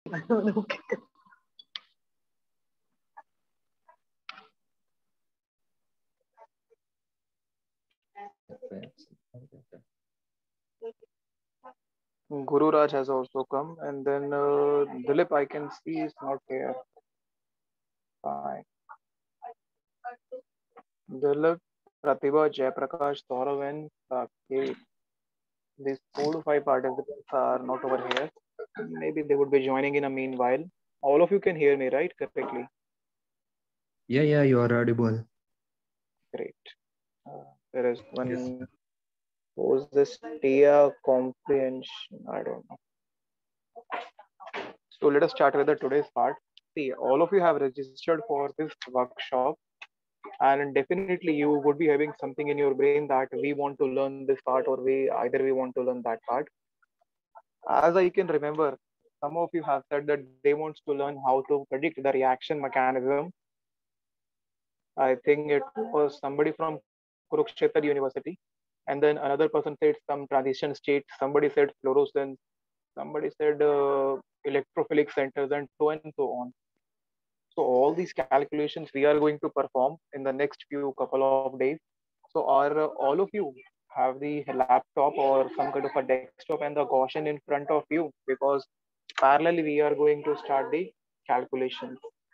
Guru Raj has also come, and then Dilip I can see is not here. Fine. Dilip, Pratibha, Jayaprakash, Saurav, and Saket. These 4 to 5 participants are not over here. Maybe they would be joining in a meanwhile. All of you can hear me, right? Correctly. Yeah, you are audible. Great. There is Yes. one. Was this Tia comprehension? I don't know. So let us start with the today's part. See, all of you have registered for this workshop, and definitely you would be having something in your brain that we want to learn this part, or we want to learn that part. As I can remember, some of you have said that they want to learn how to predict the reaction mechanism. I think it was somebody from Kurukshetra University, and then another person said some transition state. Somebody said fluorescence. Somebody said electrophilic centers, and so on. So all these calculations we are going to perform in the next few couple of days. So are all of you have the laptop or some kind of a desktop and the Gaussian in front of you? Because parallelly we are going to start the calculations.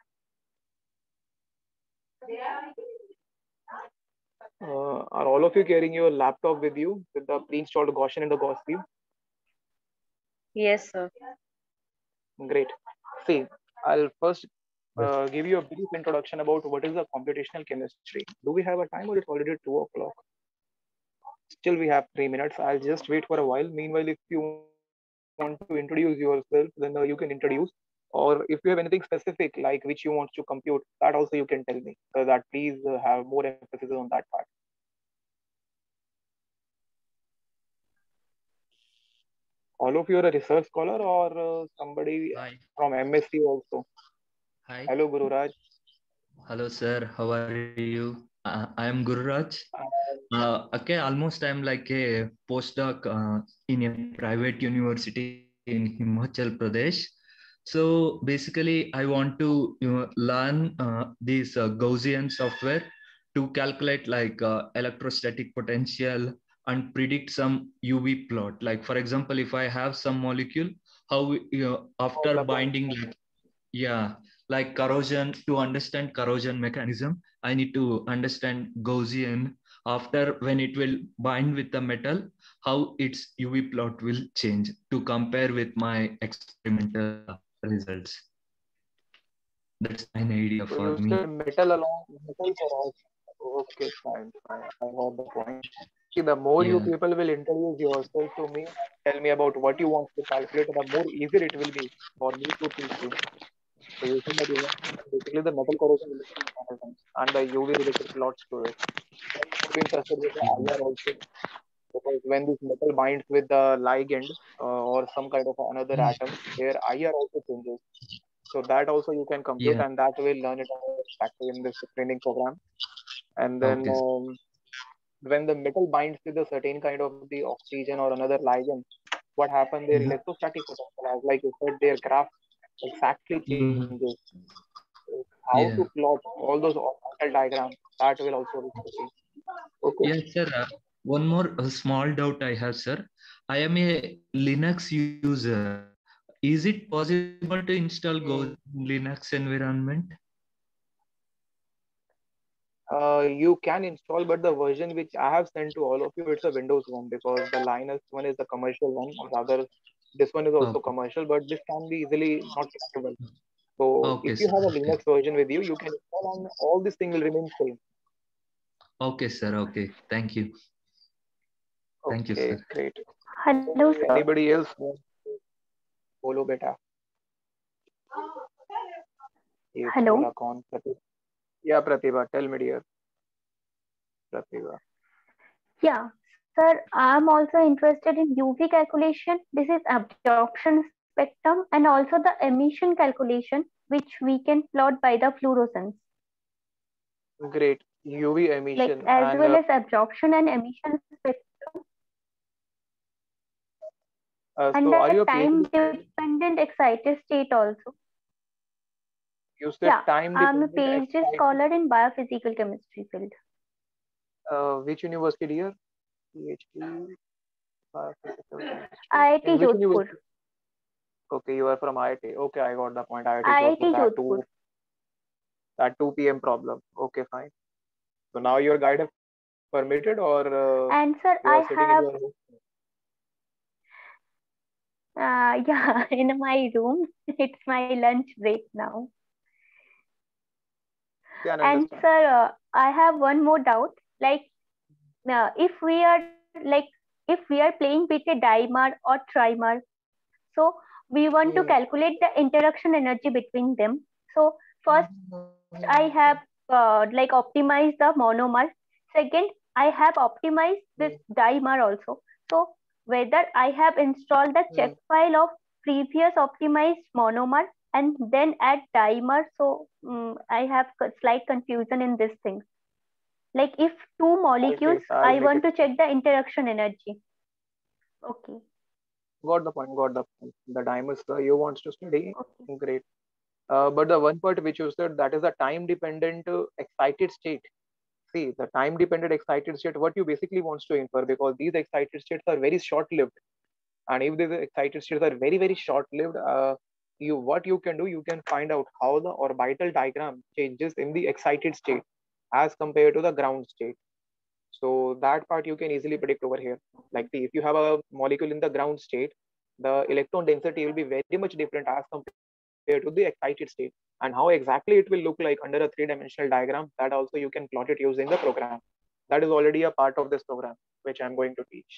Are all of you carrying your laptop with you with the pre-installed Gaussian and the Gauss view? Yes, sir. Great. See, I'll first Yes. give you a brief introduction about what is the computational chemistry. Do we have a time or it's already 2 o'clock? Still, we have 3 minutes. I'll just wait for a while. Meanwhile, if you want to introduce yourself, then you can introduce. Or if you have anything specific, like which you want to compute, that also you can tell me. So that please have more emphasis on that part. All of you are a research scholar or somebody Hi. from MSc also. Hi. Hello, Guru Raj. Hello, sir. How are you? I am Guru Raj. Okay, almost I'm like a postdoc in a private university in Himachal Pradesh. So basically, I want to learn this Gaussian software to calculate like electrostatic potential and predict some UV plot. Like for example, if I have some molecule, how after Paula Pond. binding, like yeah, like corrosion, to understand corrosion mechanism, I need to understand Gaussian after when it will bind with the metal, how its UV plot will change to compare with my experimental results. That's my idea So for you me. said metal along metal for all. Okay, fine, fine. I got the point. See, the more you Yeah, people will introduce yourself to me, tell me about what you want to calculate, the more easier it will be for me to teach you. So you said that you want basically the metal corrosion electric mechanisms and the UV related plots to it. And you would be interested with the yeah, IR also, because when this metal binds with the ligand or some kind of another mm, atom, their IR also changes. So that also you can compute, yeah. and that will learn it exactly in this training program. And then Okay, when the metal binds with a certain kind of the oxygen or another ligand, what happens? Their mhm, electrostatic potential, as like you said, their graph exactly changes. mhm, How to yeah. plot all those orbital diagrams, that will also be tricky. Okay. Yes, sir. One more small doubt I have, sir. I am a Linux user. Is it possible to install Go Hmm. Linux environment? You can install, but the version which I have sent to all of you, it's a Windows one, because the Linux one is the commercial one. Rather, this one is also Okay. commercial, but this can be easily not crackable. So Okay, if you sir. have a Okay. Linux version with you, you can install, and all this thing will remain same. Okay, sir. Okay. Thank you. Thank you, sir. Okay, great. Hello, So sir. anybody else want to follow beta? ये Hello. बोला कौन प्रतिभा? Yeah, Pratibha, tell me, dear. Pratibha. Yeah, sir, I'm also interested in UV calculation. This is absorption spectrum and also the emission calculation, which we can plot by the fluorescence, Great. UV like emission as and well as absorption and emission spectrum. And So the are you a time PhD? dependent excited state also. You said Yeah, time I'm a dependent PhD excited. scholar in biophysical chemistry field. Which university, dear? PhD, physical chemistry. IIT In which Jodhpur. university? Okay, you are from IIT. Okay, I got the point. IIT Jodhpur. IIT Jodhpur. That 2 p.m. problem. Okay, fine. So now your guide have permitted, or And you sir, are sitting in your room? yeah, in my room. It's my lunch break now. Can And understand. sir, I have one more doubt. Like, if we are playing with a dimer or trimer, so we want to Hmm. calculate the interaction energy between them. So first I have optimized the monomer. Second, I have optimized this Hmm. dimer also. So whether I have installed the check Hmm. file of previous optimized monomer and then add dimer. So I have slight confusion in this thing. Like if two molecules, I'll I make want it. to check the interaction energy. Okay. Got the point. Got the point. The dimers you wants to study. Okay. Great. But the one part which you said, that is a time dependent excited state. See, the time dependent excited state, what you basically wants to infer, because these excited states are very short lived. And if these excited states are very, very short lived, what you can do, you can find out how the orbital diagram changes in the excited state as compared to the ground state. So that part you can easily predict over here. Like, see, if you have a molecule in the ground state, the electron density will be very much different as compared to the excited state. And how exactly it will look like under a three-dimensional diagram, that also you can plot it using the program. That is already a part of this program, which I'm going to teach.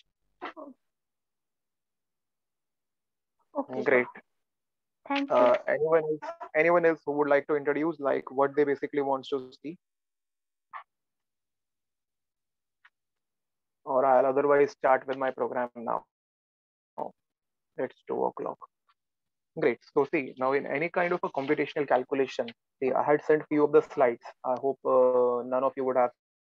Okay, sir. Great. Thank you. Anyone else who would like to introduce like what they basically wants to see, or I'll otherwise start with my program now. It's 2 o'clock. Great. So see, now in any kind of a computational calculation, see, I had sent few of the slides. I hope none of you would have seen those slides.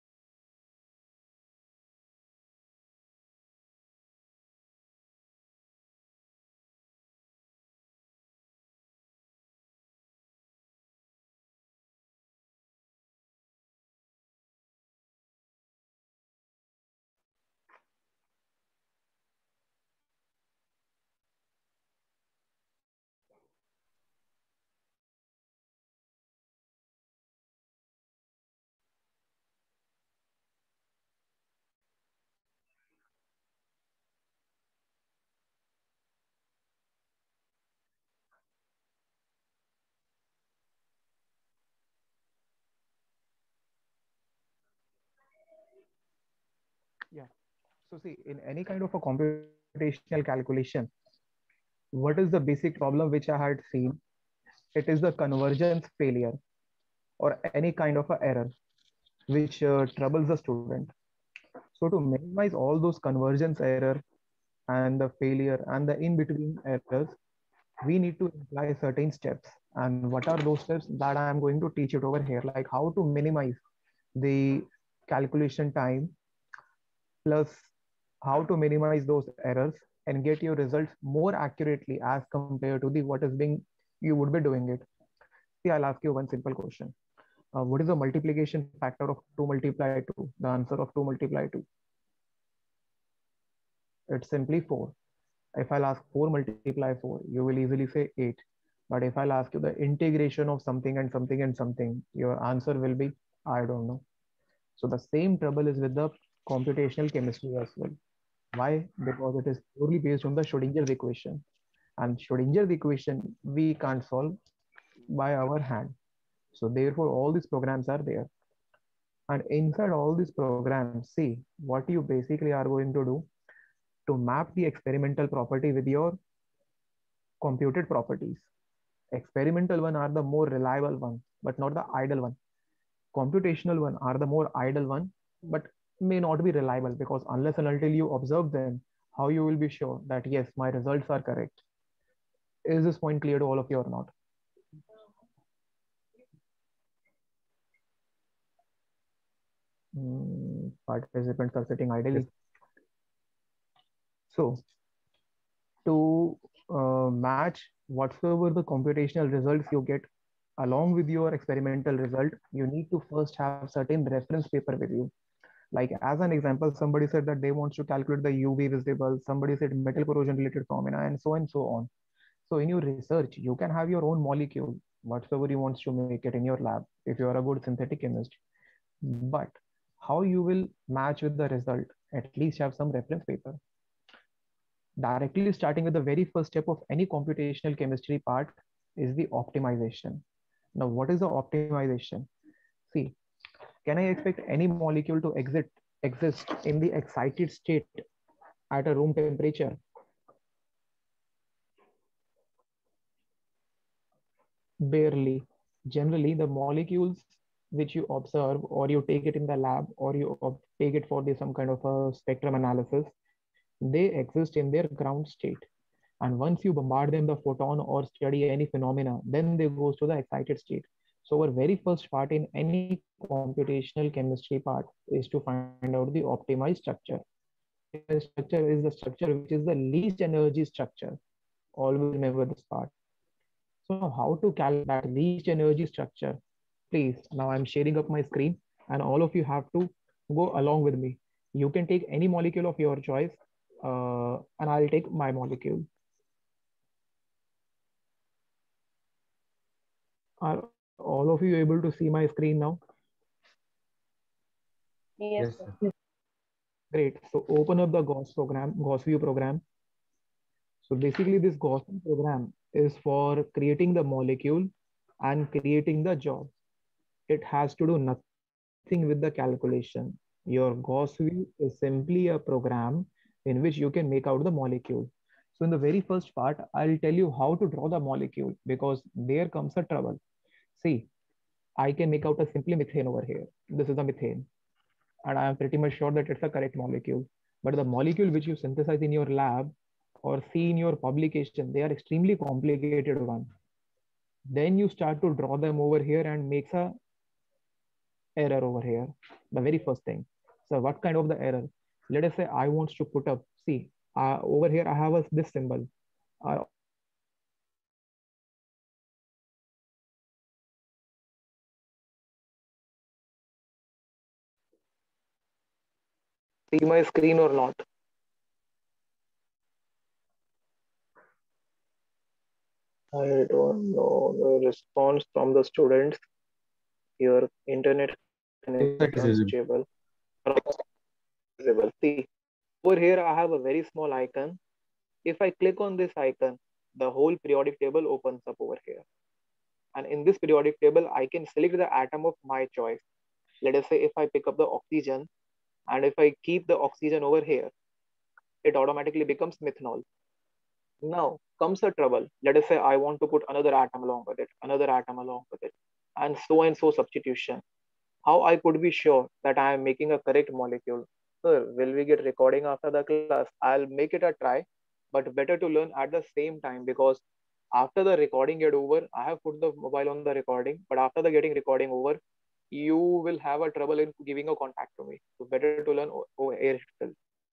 Yeah. So see, in any kind of a computational calculation, what is the basic problem which I had seen? It is the convergence failure or any kind of a error which troubles the student. So to minimize all those convergence error and the failure and the in between errors, we need to apply certain steps. And what are those steps that I am going to teach it over here? Like how to minimize the calculation time, plus how to minimize those errors and get your results more accurately as compared to the what is being you would be doing it. See, I'll ask you one simple question. What is the multiplication factor of 2 multiply 2? The answer of 2 multiply 2. It's simply 4. If I'll ask 4 multiply 4, you will easily say 8. But if I'll ask you the integration of something and something and something, your answer will be, I don't know. So the same trouble is with the computational chemistry as well. Why? Because it is purely based on the Schrodinger's equation. And Schrodinger's equation we can't solve by our hand. So therefore, all these programs are there. And inside all these programs, see what you basically are going to do to map the experimental property with your computed properties. Experimental one are the more reliable one, but not the idle one. Computational one are the more idle one, but may not be reliable, because unless and until you observe them, how you will be sure that yes, my results are correct? Is this point clear to all of you or not? Participants are sitting idly. So to match whatsoever the computational results you get along with your experimental result, you need to first have certain reference paper with you. Like as an example, somebody said that they want to calculate the UV visible, somebody said metal corrosion related phenomena, and so on. So in your research, you can have your own molecule, whatsoever you want to make it in your lab, if you are a good synthetic chemist. But how you will match with the result, at least have some reference paper. Directly starting with the very first step of any computational chemistry part is the optimization. Now, what is the optimization? See, can I expect any molecule to exist in the excited state at a room temperature? Barely. Generally, the molecules which you observe or you take it in the lab or you take it for some kind of a spectrum analysis, they exist in their ground state. And once you bombard them the photon or study any phenomena, then they goes to the excited state. So our very first part in any computational chemistry part is to find out the optimized structure. Optimized structure is the structure which is the least energy structure. Always remember this part. So now how to calculate that least energy structure? Please, now I'm sharing up my screen and all of you have to go along with me. You can take any molecule of your choice and I'll take my molecule. Are all of you able to see my screen now? Yes, Yes, sir. sir. Great. So open up the Gauss program, Gauss view program. So basically this Gaussian program is for creating the molecule and creating the job. It has to do nothing with the calculation. Your Gauss view is simply a program in which you can make out the molecule. So in the very first part, I'll tell you how to draw the molecule because there comes a trouble. See, I can make out a simply methane over here. This is a methane. And I am pretty much sure that it's a correct molecule. But the molecule which you synthesize in your lab or see in your publication, they are extremely complicated one. Then you start to draw them over here and makes a error over here. The very first thing. So what kind of the error? Let us say I want to put up, see, over here I have this symbol. Are all of you able to see my screen now? Are you able to see my screen or not? I don't know the response from the students. Your internet connection is Yes, it is visible. unstable. Visible. See, over here I have a very small icon. If I click on this icon, the whole periodic table opens up over here. And in this periodic table, I can select the atom of my choice. Let us say if I pick up the oxygen and if I keep the oxygen over here, it automatically becomes methanol. Now comes the trouble. Let us say I want to put another atom along with it, another atom along with it, and so substitution. How I could be sure that I am making a correct molecule? Sir, will we get recording after the class? I'll make it a try, but better to learn at the same time because after the recording get over, I have put the mobile on the recording, but after the getting recording over, you will have a trouble in giving a contact to me. So better to learn over air itself.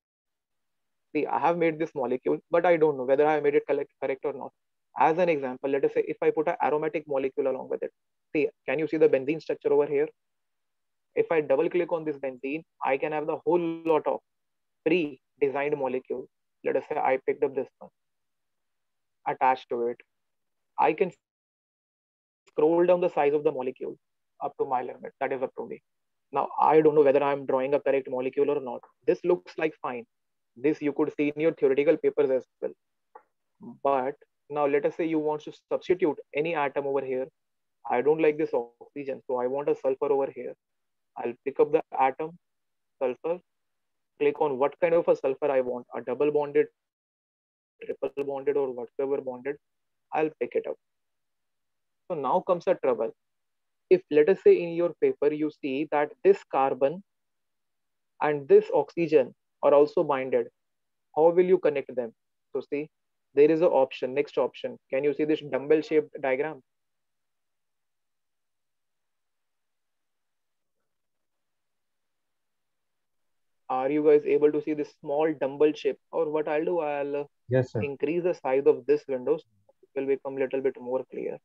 See, I have made this molecule, but I don't know whether I made it correct or not. As an example, let us say if I put an aromatic molecule along with it. See, can you see the benzene structure over here? If I double click on this benzene, I can have the whole lot of pre-designed molecules. Let us say I picked up this one, attached to it. I can scroll down the size of the molecule up to my limit. That is up to me. Now, I don't know whether I'm drawing a correct molecule or not. This looks like fine. This you could see in your theoretical papers as well. But now let us say you want to substitute any atom over here. I don't like this oxygen, so I want a sulfur over here. I'll pick up the atom, sulfur, click on what kind of a sulfur I want, a double bonded, triple bonded, or whatever bonded. I'll pick it up. So now comes the trouble. If let us say in your paper you see that this carbon and this oxygen are also binded, how will you connect them? So see, there is an option, next option. Can you see this dumbbell shaped diagram? Are you guys able to see this small dumbbell shape? Or what I'll do, I'll Yes, sir. increase the size of this window so it will become a little bit more clear.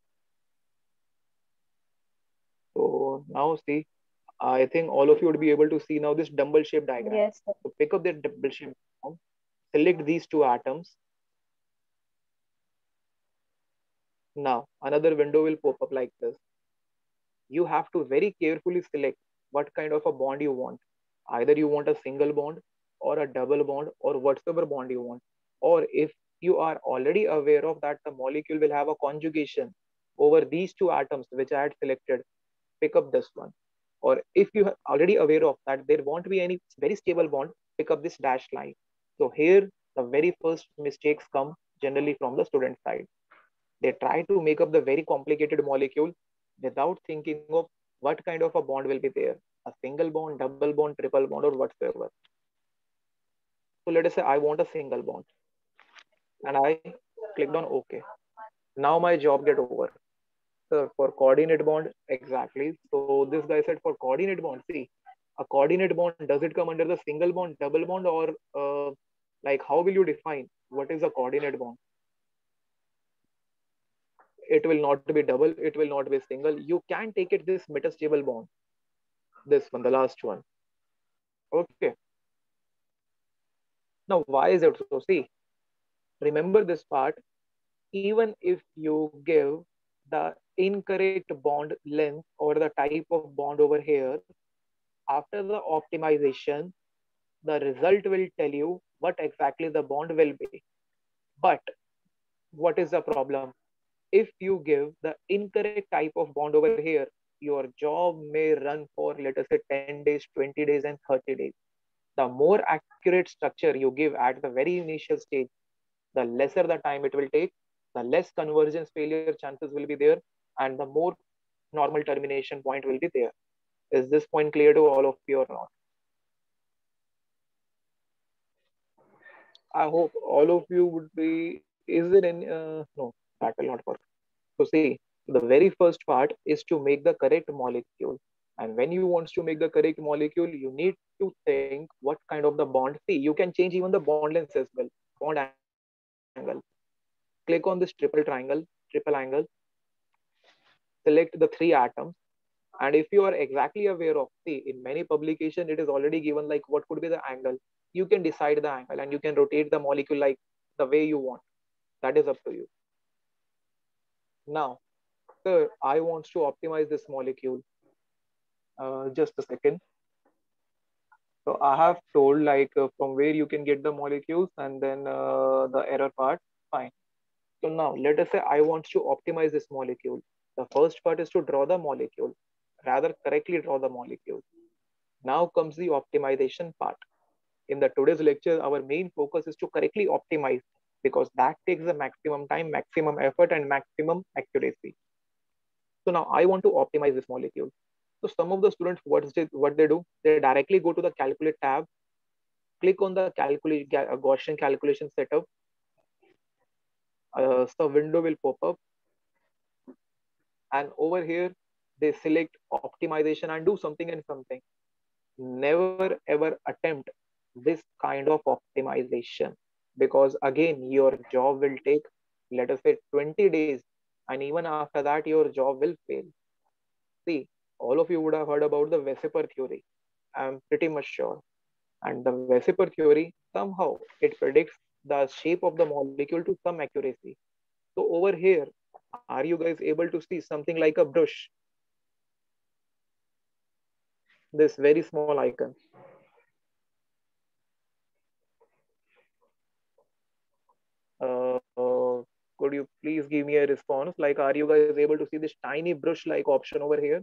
So now see, I think all of you would be able to see now this dumbbell shape diagram. Yes, sir. So pick up that dumbbell shape diagram, select these two atoms. Now another window will pop up like this. You have to very carefully select what kind of a bond you want. Either you want a single bond or a double bond or whatsoever bond you want. Or if you are already aware of that the molecule will have a conjugation over these two atoms which I had selected, pick up this one. Or if you are already aware of that there won't be any very stable bond, pick up this dashed line. So here the very first mistakes come generally from the student side. They try to make up the very complicated molecule without thinking of what kind of a bond will be there, a single bond, double bond, triple bond, or whatsoever. So let us say I want a single bond and I clicked on OK. Now my job get over. So for coordinate bond, exactly. So this guy said for coordinate bond, see, a coordinate bond, does it come under the single bond, double bond, or like how will you define what is a coordinate bond? It will not be double, it will not be single. You can take it this metastable bond, this one, the last one. Okay. Now, why is it so? See, remember this part. Even if you give the incorrect bond length or the type of bond over here, after the optimization, the result will tell you what exactly the bond will be. But what is the problem? If you give the incorrect type of bond over here, your job may run for, let us say, 10 days, 20 days, and 30 days. The more accurate structure you give at the very initial stage, the lesser the time it will take, the less convergence failure chances will be there, and the more normal termination point will be there. Is this point clear to all of you or not? I hope all of you would be. Is there any? No, that will not work. So see, the very first part is to make the correct molecule. And when you want to make the correct molecule, you need to think what kind of the bond. See, you can change even the bond length as well, bond angle. Click on this triple angle, select the three atoms. And if you are exactly aware of, see, in many publication, it is already given like what could be the angle. You can decide the angle and you can rotate the molecule like the way you want. That is up to you. Now, sir, I want to optimize this molecule. Just a second. So I have told like from where you can get the molecules and then the error part. Fine. So now let us say I want to optimize this molecule. The first part is to draw the molecule, rather correctly draw the molecule. Now comes the optimization part. In the today's lecture, our main focus is to correctly optimize because that takes the maximum time, maximum effort, and maximum accuracy. So now I want to optimize this molecule. So some of the students, what they do, they directly go to the calculate tab, click on the Gaussian calculation setup. So window will pop up, and over here they select optimization and do something and something. Never ever attempt this kind of optimization because again your job will take, let us say, 20 days, and even after that your job will fail. See, all of you would have heard about the Vesiper theory. I'm pretty much sure. And the Vesiper theory, somehow it predicts the shape of the molecule to some accuracy. So over here, are you guys able to see something like a brush? This very small icon. Could you please give me a response? Like, are you guys able to see this tiny brush-like option over here?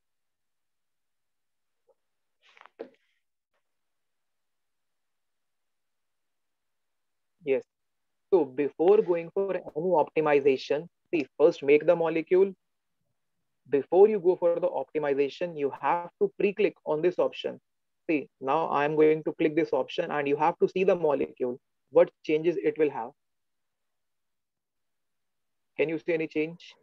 Yes. So before going for any optimization, see, first make the molecule. Before you go for the optimization, you have to pre-click on this option. See, now I am going to click this option and you have to see the molecule, what changes it will have. Can you see any change?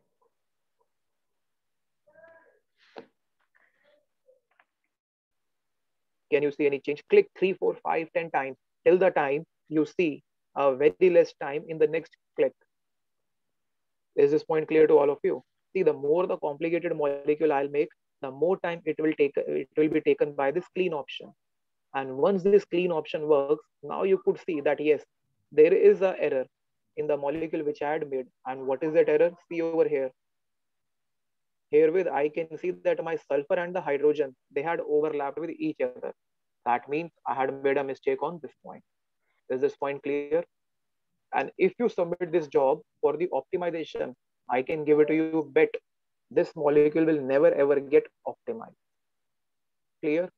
Can you see any change? Click 3, 4, 5, 10 times till the time you see a very less time in the next click. Is this point clear to all of you? See, the more the complicated molecule I'll make, the more time it will take. It will be taken by this clean option. And once this clean option works, now you could see that yes, there is an error in the molecule which I had made. And what is that error? See over here. Herewith, I can see that my sulfur and the hydrogen, they had overlapped with each other. That means I had made a mistake on this point. Is this point clear? And if you submit this job for the optimization, I can give it to you bet this molecule will never ever get optimized. Clear?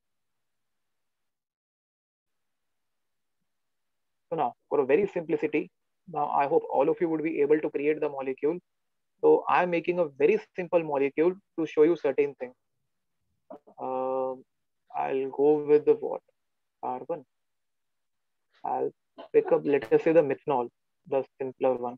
So now, for a very simplicity, now I hope all of you would be able to create the molecule. So I'm making a very simple molecule to show you certain things. I'll go with the what? Carbon. I'll pick up, let us say the methanol, the simpler one.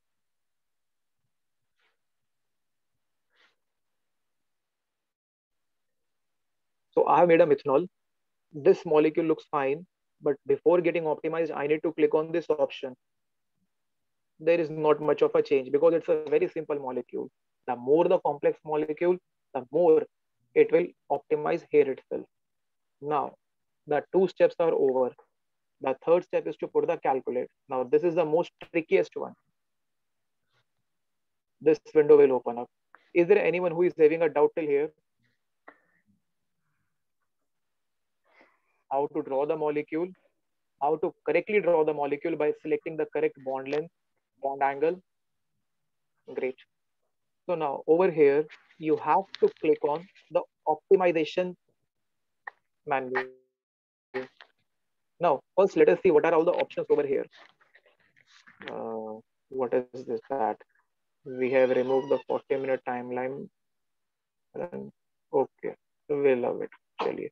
So I have made a methanol. This molecule looks fine, but before getting optimized, I need to click on this option. There is not much of a change because it's a very simple molecule. The more the complex molecule, the more it will optimize here itself. Now, the 2 steps are over. The third step is to put the calculate. Now, this is the most trickiest one. This window will open up. Is there anyone who is having a doubt till here? How to draw the molecule? How to correctly draw the molecule by selecting the correct bond length, bond angle? Great. So now over here, you have to click on the optimization menu. Now, first let us see what are all the options over here. What is this that? We have removed the 40-minute timeline. Okay, we love it. Chaliye.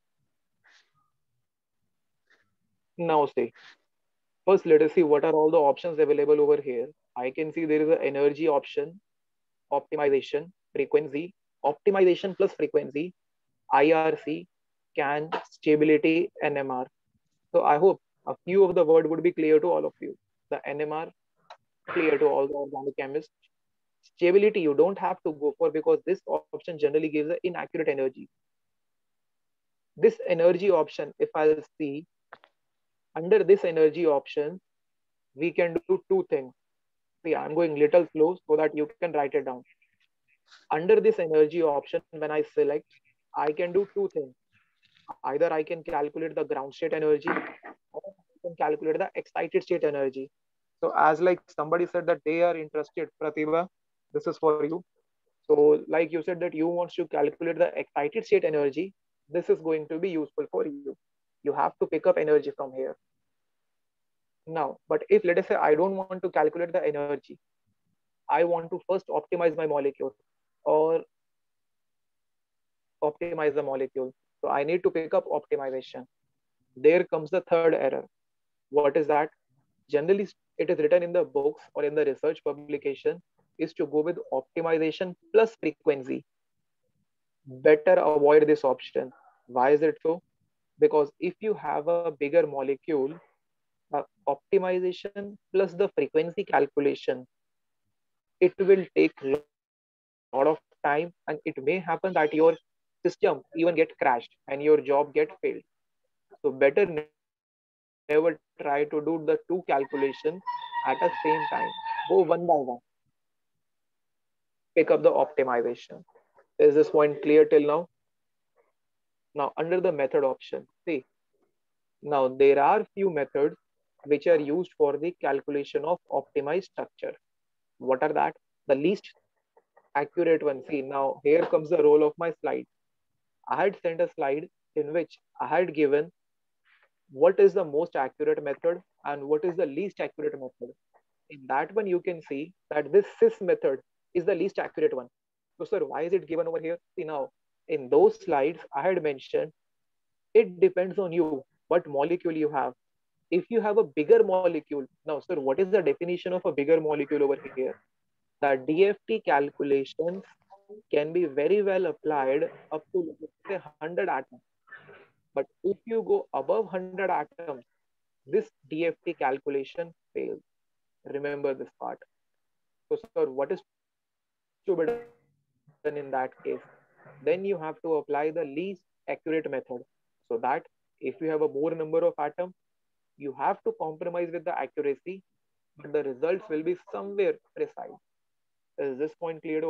Now see, first let us see what are all the options available over here. I can see there is an energy option, optimization, frequency, optimization plus frequency, IRC, CAN, stability, NMR. So I hope a few of the word would be clear to all of you. The NMR, clear to all the organic chemists. Stability, you don't have to go for because this option generally gives an inaccurate energy. This energy option, if I'll see, under this energy option, we can do 2 things. See, I'm going little slow so that you can write it down. Under this energy option, when I select, I can do 2 things. Either I can calculate the ground state energy or I can calculate the excited state energy. So as like somebody said that they are interested, Pratibha, this is for you. So like you said that you want to calculate the excited state energy, this is going to be useful for you. You have to pick up energy from here. Now, but if let us say I don't want to calculate the energy, I want to first optimize my molecule or optimize the molecule. So I need to pick up optimization. There comes the third error. What is that? Generally, it is written in the books or in the research publication is to go with optimization plus frequency. Better avoid this option. Why is it so? Because if you have a bigger molecule, optimization plus the frequency calculation, it will take a lot of time and it may happen that your system even get crashed and your job get failed. So better never try to do the 2 calculations at the same time. Go one by one. Pick up the optimization. Is this point clear till now? Now under the method option, see, now there are few methods which are used for the calculation of optimized structure. What are that? The least accurate one. See, now here comes the role of my slide. I had sent a slide in which I had given what is the most accurate method and what is the least accurate method. In that one, you can see that this CIS method is the least accurate one. So sir, why is it given over here? See now, in those slides, I had mentioned, it depends on you, what molecule you have. If you have a bigger molecule, now sir, what is the definition of a bigger molecule over here? The DFT calculations can be very well applied up to say 100 atoms. But if you go above 100 atoms, this DFT calculation fails. Remember this part. So, sir, what is to be done in that case? Then you have to apply the least accurate method, so that if you have a more number of atoms, you have to compromise with the accuracy, but the results will be somewhere precise. Is this point clear to all of you or not?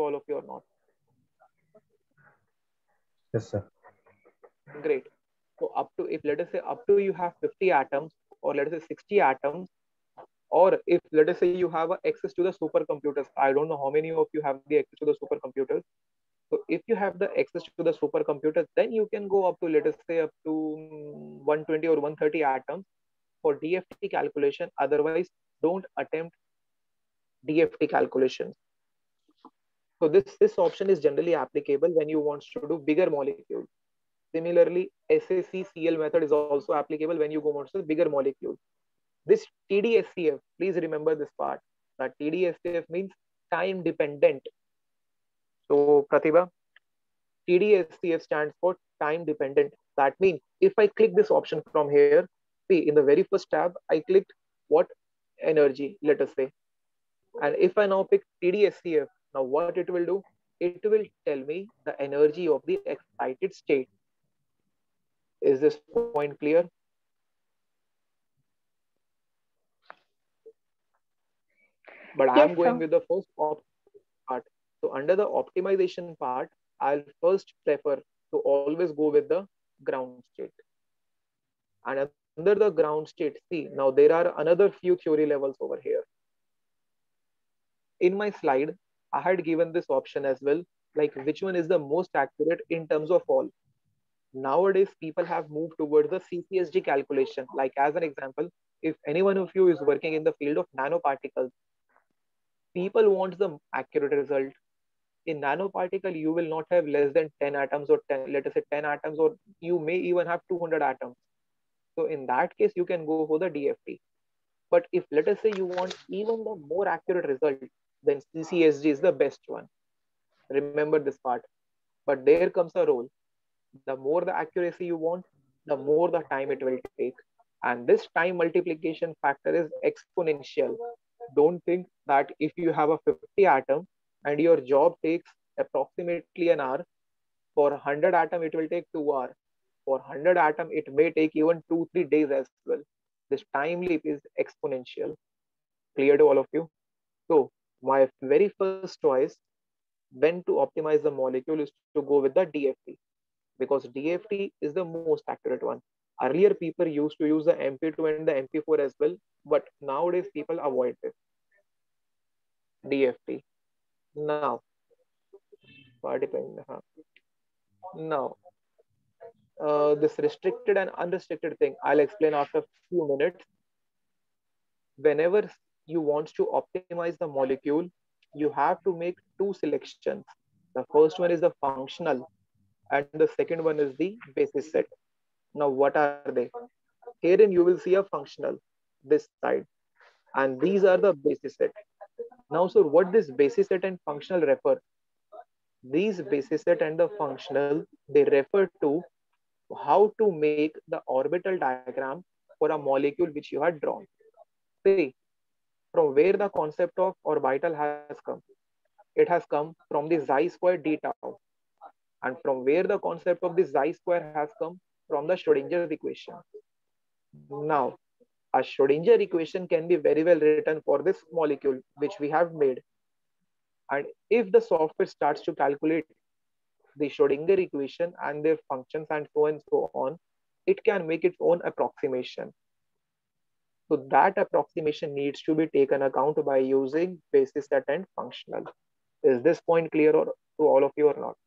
Yes, sir. Great. So up to, if let us say up to you have 50 atoms, or let us say 60 atoms, or if let us say you have access to the supercomputers. I don't know how many of you have the access to the supercomputers. So if you have the access to the supercomputers, then you can go up to, let us say, up to 120 or 130 atoms for DFT calculation. Otherwise, don't attempt DFT calculations. So this option is generally applicable when you want to do bigger molecules. Similarly, SACCL method is also applicable when you go want to bigger molecules. This TDSCF, please remember this part. That TDSCF means time dependent. So Pratibha, TDSCF stands for time dependent. That means if I click this option from here, see in the very first tab, I clicked what energy, let us say. And if I now pick TDSCF, now what it will do? It will tell me the energy of the excited state. Is this point clear? But I am Yes, going sir. with the first part. So under the optimization part, I'll first prefer to always go with the ground state. And under the ground state, see, now there are another few theory levels over here. In my slide, I had given this option as well, like which one is the most accurate in terms of all. Nowadays, people have moved towards the CCSG calculation. Like as an example, if any one of you is working in the field of nanoparticles, people want the accurate result. In nanoparticle, you will not have less than 10 atoms or 10, let us say 10 atoms, or you may even have 200 atoms. So in that case, you can go for the DFT. But if let us say you want even the more accurate result, then CCSG is the best one. Remember this part. But there comes a role. The more the accuracy you want, the more the time it will take. And this time multiplication factor is exponential. Don't think that if you have a 50 atom and your job takes approximately an hour, for 100 atom it will take 2 hours. For 100 atom it may take even 2-3 days as well. This time leap is exponential. Clear to all of you? So my very first choice when to optimize the molecule is to go with the DFT, because DFT is the most accurate one. Earlier, people used to use the MP2 and the MP4 as well, but nowadays people avoid this DFT. Now, now this restricted and unrestricted thing, I'll explain after a few minutes. Whenever you want to optimize the molecule, you have to make two selections. The first one is the functional, and the second one is the basis set. Now, what are they? Herein you will see a functional, this side, and these are the basis set. Now, so what this basis set and functional refer? These basis set and the functional, they refer to how to make the orbital diagram for a molecule which you had drawn. See, from where the concept of orbital has come. It has come from the xi square d tau. And from where the concept of the xi square has come? From the Schrodinger's equation. Now, a Schrodinger equation can be very well written for this molecule which we have made. And if the software starts to calculate the Schrodinger equation and their functions and so on, it can make its own approximation. So that approximation needs to be taken account by using basis set and functional. Is this point clear to all of you or not?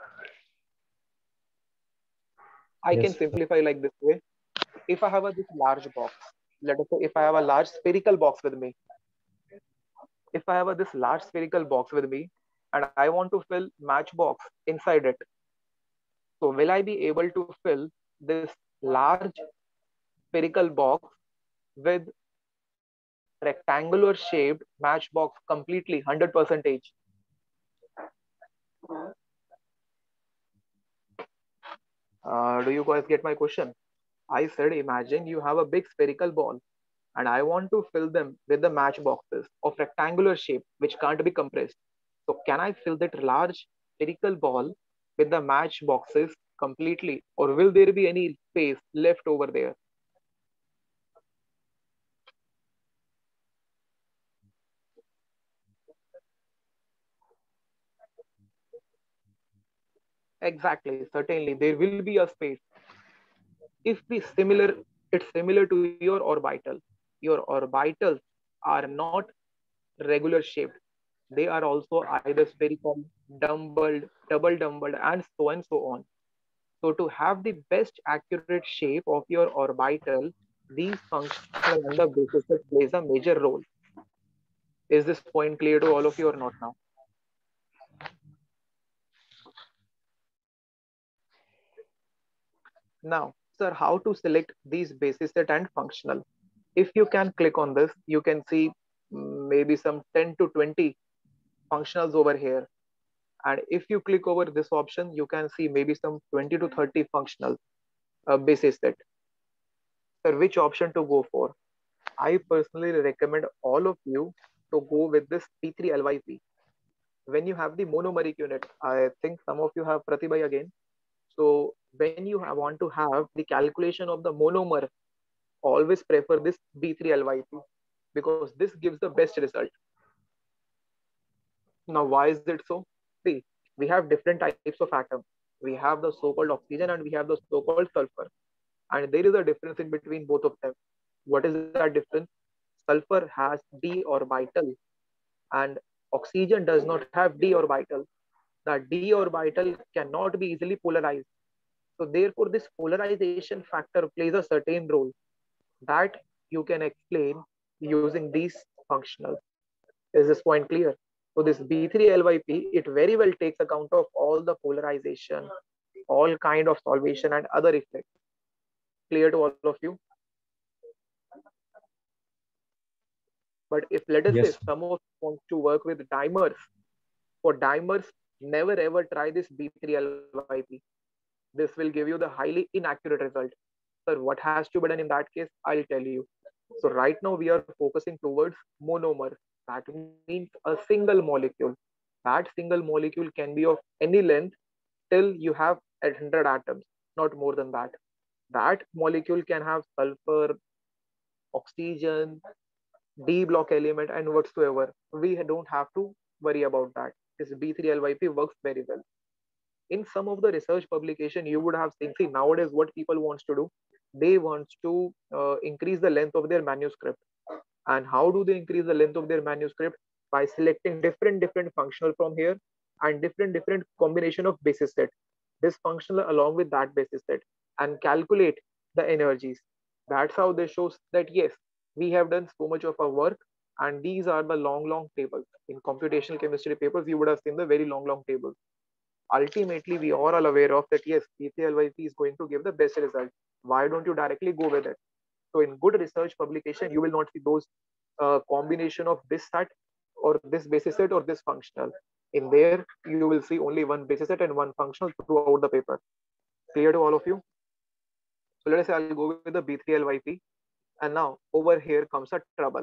I Yes, can sir. simplify like this way. If I have this large box, let us say if I have a large spherical box with me, if I have this large spherical box with me and I want to fill matchbox inside it, so will I be able to fill this large spherical box with rectangular shaped matchbox completely 100%? Do you guys get my question? I said, imagine you have a big spherical ball and I want to fill them with the matchboxes of rectangular shape which can't be compressed. So can I fill that large spherical ball with the matchboxes completely, or will there be any space left over there? Exactly, certainly there will be a space. If we similar, it's similar to your orbital. Your orbitals are not regular shaped. They are also either spherical, dumbbelled, double dumbbelled, and so on. So to have the best accurate shape of your orbital, these functional and the basis plays a major role. Is this point clear to all of you or not now? Now, sir, how to select these basis set and functional? If you can click on this, you can see maybe some 10 to 20 functionals over here. And if you click over this option, you can see maybe some 20 to 30 functional basis set. Sir, which option to go for? I personally recommend all of you to go with this P3LYP. When you have the monomeric unit, I think some of you have Pratibha again. So when you want to have the calculation of the monomer, always prefer this B3LYP because this gives the best result. Now, why is it so? See, we have different types of atoms. We have the so-called oxygen and we have the so-called sulfur. And there is a difference in between both of them. What is that difference? Sulfur has d orbital and oxygen does not have d orbital. The d orbital cannot be easily polarized. So therefore, this polarization factor plays a certain role that you can explain using these functionals. Is this point clear? So this B3LYP, it very well takes account of all the polarization, all kind of solvation and other effects. Clear to all of you? But if let us say Yes. some of you want to work with dimers, for dimers, never ever try this B3LYP. This will give you the highly inaccurate result. Sir, what has to be done in that case? I'll tell you. So right now we are focusing towards monomer. That means a single molecule. That single molecule can be of any length till you have 100 atoms, not more than that. That molecule can have sulfur, oxygen, D block element, and whatsoever. We don't have to worry about that. This B3LYP works very well. In some of the research publication, you would have seen, see, nowadays what people wants to do, they want to increase the length of their manuscript. And how do they increase the length of their manuscript? By selecting different functional from here and different combination of basis set. This functional along with that basis set and calculate the energies. That's how they shows that yes, we have done so much of our work, and these are the long tables. In computational chemistry papers, you would have seen the very long tables. Ultimately, we are all aware of that yes, P3LYP is going to give the best result. Why don't you directly go with it? So in good research publication, you will not see those combination of this set or this basis set or this functional. In there, you will see only one basis set and one functional throughout the paper. Clear to all of you? So let us say I'll go with the B3LYP. And now over here comes a trouble.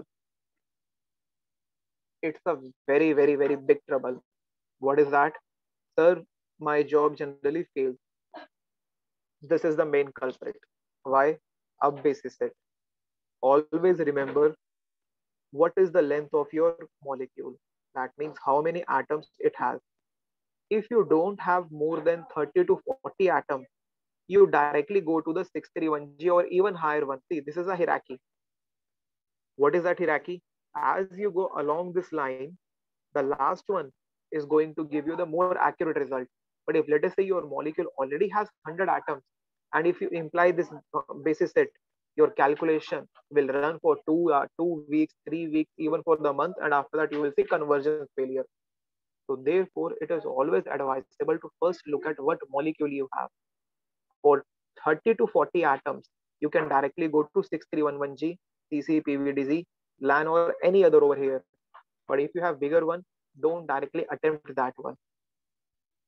It's a very big trouble. What is that? Sir, my job generally fails. This is the main culprit. Why? Up basis set. Always remember what is the length of your molecule. That means how many atoms it has. If you don't have more than 30 to 40 atoms, you directly go to the 631G or even higher one. See, this is a hierarchy. What is that hierarchy? As you go along this line, the last one is going to give you the more accurate result. But if let us say your molecule already has 100 atoms, and if you imply this basis set, your calculation will run for 2 weeks, 3 weeks, even for the month, and after that you will see conversion failure. So therefore, it is always advisable to first look at what molecule you have. For 30 to 40 atoms, you can directly go to 6311G, CCPVDZ, LAN, or any other over here. But if you have bigger one, don't directly attempt that one.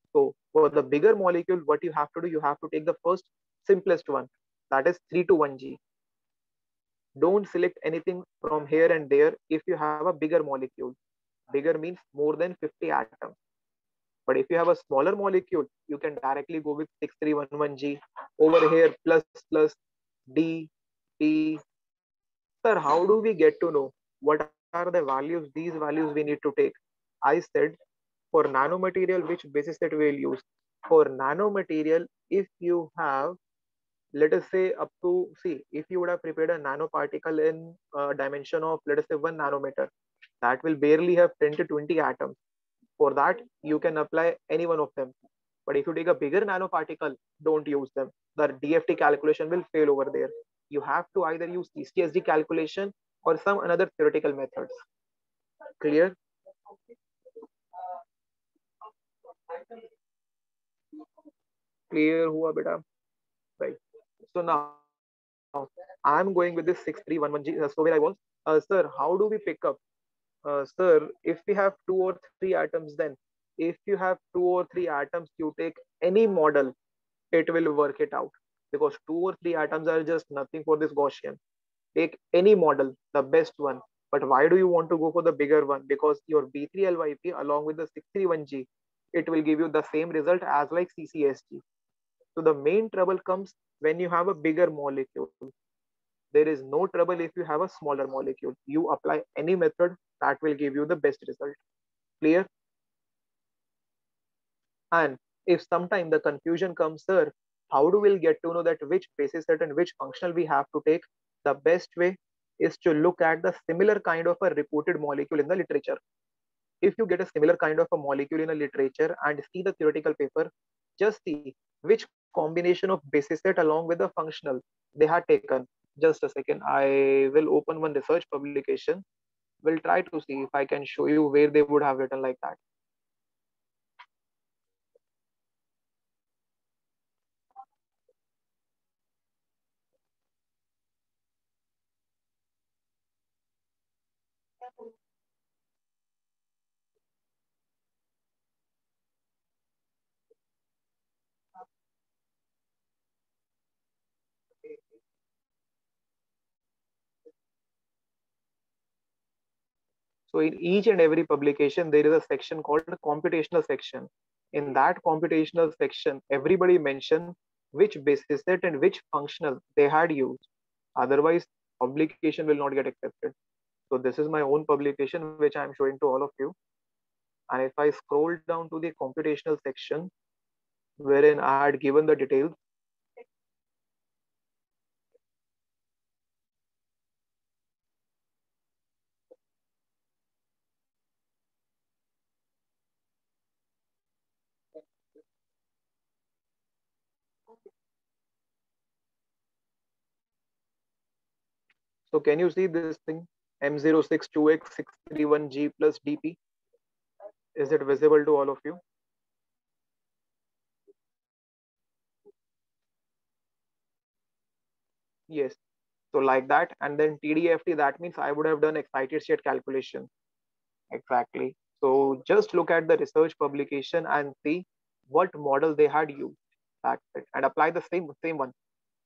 So for the bigger molecule, what you have to do, you have to take the first simplest one, that is 3 to 1G. Don't select anything from here and there if you have a bigger molecule. Bigger means more than 50 atoms. But if you have a smaller molecule, you can directly go with 6311G. Over here, plus plus D, T. Sir, how do we get to know what are the values, these values we need to take? I said for nanomaterial, which basis set we will use. For nanomaterial, if you have, let us say up to, see, if you would have prepared a nanoparticle in a dimension of, let us say 1 nanometer, that will barely have 10 to 20 atoms. For that, you can apply any one of them. But if you take a bigger nanoparticle, don't use them. The DFT calculation will fail over there. You have to either use CCSD calculation or some another theoretical methods. Clear? Clear hua beta? Right. So now I'm going with this 6311G. So where I was, sir, how do we pick up? Sir, if we have 2 or 3 atoms, then if you have 2 or 3 atoms, you take any model, it will work it out. Because 2 or 3 atoms are just nothing for this Gaussian. Take any model, the best one. But why do you want to go for the bigger one? Because your B3LYP along with the 631G, it will give you the same result as like CCSG. So the main trouble comes when you have a bigger molecule. There is no trouble if you have a smaller molecule. You apply any method that will give you the best result. Clear? And if sometime the confusion comes, sir, how do we get to know that which basis set and which functional we have to take? The best way is to look at the similar kind of a reported molecule in the literature. If you get a similar kind of a molecule in a literature and see the theoretical paper, just see which combination of basis set along with the functional they had taken. Just a second, I will open one research publication. We'll try to see if I can show you where they would have written like that. So in each and every publication, there is a section called the computational section. In that computational section, everybody mentioned which basis set and which functional they had used. Otherwise, publication will not get accepted. So this is my own publication, which I'm showing to all of you. And if I scroll down to the computational section, wherein I had given the details, so can you see this thing? M062X631G plus DP. Is it visible to all of you? Yes. So like that, and then TDFT, that means I would have done excited state calculation. Exactly. So just look at the research publication and see what model they had used. That's it. And apply the same one.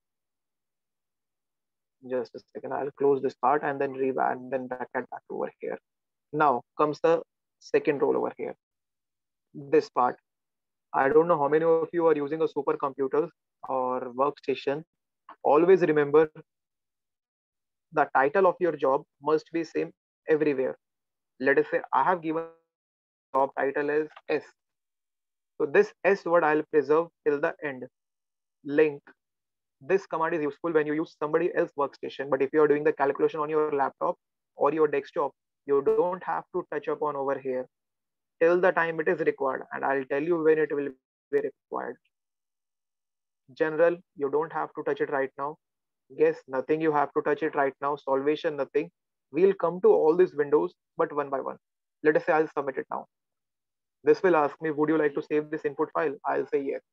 Just a second, I'll close this part and then and then get back over here. Now comes the second role over here. This part. I don't know how many of you are using a supercomputer or workstation. Always remember the title of your job must be same everywhere. Let us say I have given job title as S. So this S word I'll preserve till the end. Link. This command is useful when you use somebody else's workstation. But if you are doing the calculation on your laptop or your desktop, you don't have to touch upon over here till the time it is required. And I'll tell you when it will be required. General, you don't have to touch it right now. Guess, nothing you have to touch it right now. Solvation, nothing. We'll come to all these windows, but one by one. Let us say I'll submit it now. This will ask me, would you like to save this input file? I'll say yes.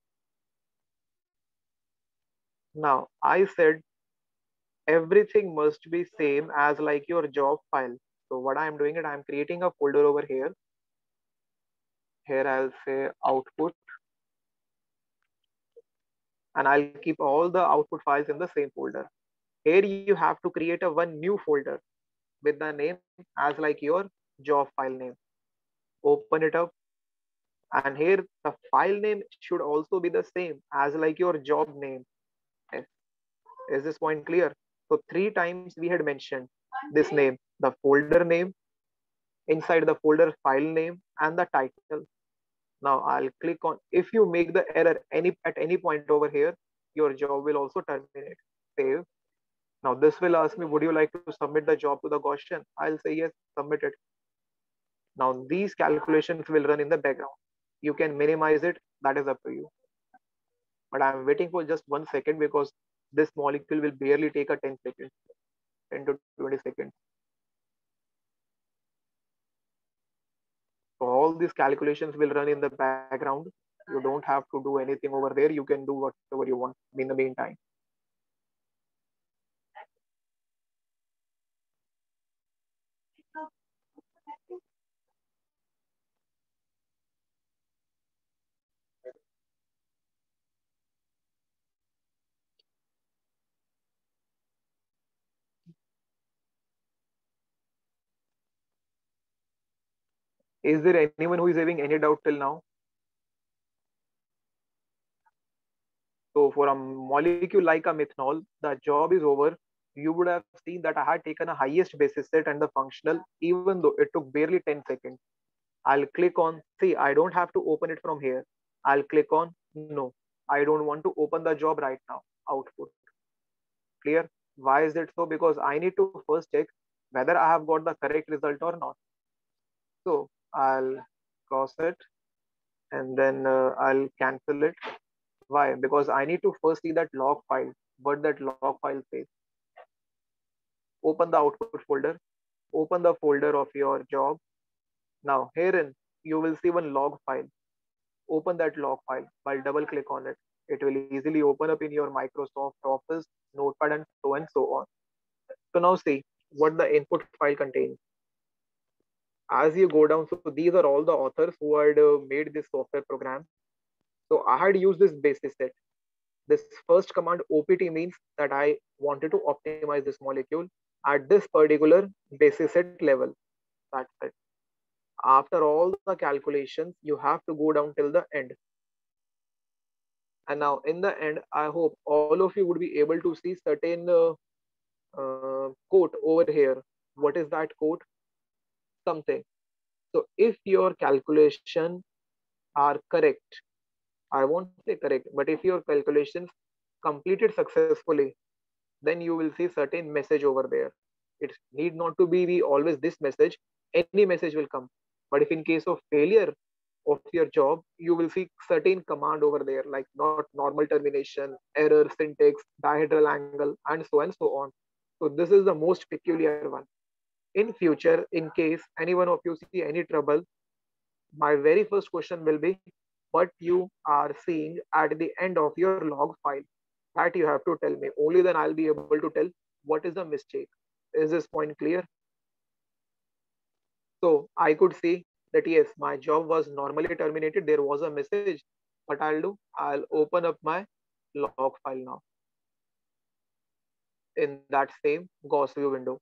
Now, I said everything must be same as like your job file. So what I'm doing it, I'm creating a folder over here. Here I'll say output, and I'll keep all the output files in the same folder. Here you have to create a one new folder with the name as like your job file name. Open it up, and here the file name should also be the same as like your job name. Yes. Is this point clear? So three times we had mentioned this name, the folder name, inside the folder file name, and the title. Now I'll click on, if you make the error at any point over here, your job will also terminate. Save. Now this will ask me, would you like to submit the job to the Gaussian? I'll say yes, submit it. Now these calculations will run in the background. You can minimize it, that is up to you. But I'm waiting for just 1 second because this molecule will barely take a 10 seconds, 10 to 20 seconds. So all these calculations will run in the background. You don't have to do anything over there. You can do whatever you want in the meantime. Is there anyone who is having any doubt till now? So for a molecule like a methanol, the job is over. You would have seen that I had taken a highest basis set and the functional, even though it took barely 10 seconds. I'll click on, see, I don't have to open it from here. I'll click on, no, I don't want to open the job right now, output. Clear? Why is it so? Because I need to first check whether I have got the correct result or not. So I'll cross it and then I'll cancel it. Why? Because I need to first see that log file, what that log file says. Open the output folder, open the folder of your job. Now herein, you will see one log file. Open that log file. While double click on it, it will easily open up in your Microsoft Office, Notepad, and so on. So now see what the input file contains. As you go down, so these are all the authors who had made this software program. So I had used this basis set. This first command OPT means that I wanted to optimize this molecule at this particular basis set level. That's it. After all the calculations, you have to go down till the end. And now in the end, I hope all of you would be able to see certain quote over here. What is that quote? Something. So if your calculation are correct, I won't say correct, but if your calculations completed successfully, then you will see certain message over there. It need not to be always this message, any message will come. But if in case of failure of your job, you will see certain command over there, like not normal termination, error, syntax, dihedral angle, and so on. So this is the most peculiar one. In future, in case any one of you see any trouble, my very first question will be what you are seeing at the end of your log file. That you have to tell me. Only then I'll be able to tell what is the mistake. Is this point clear? So I could see that yes, my job was normally terminated. There was a message. What I'll open up my log file now in that same Gauss view window.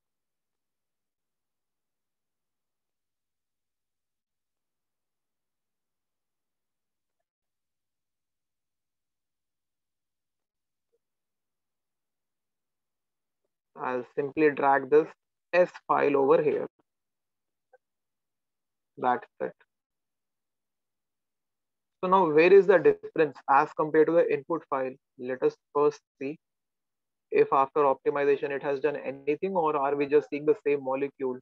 I'll simply drag this S file over here. That's it. So now where is the difference as compared to the input file? Let us first see if after optimization it has done anything, or are we just seeing the same molecule?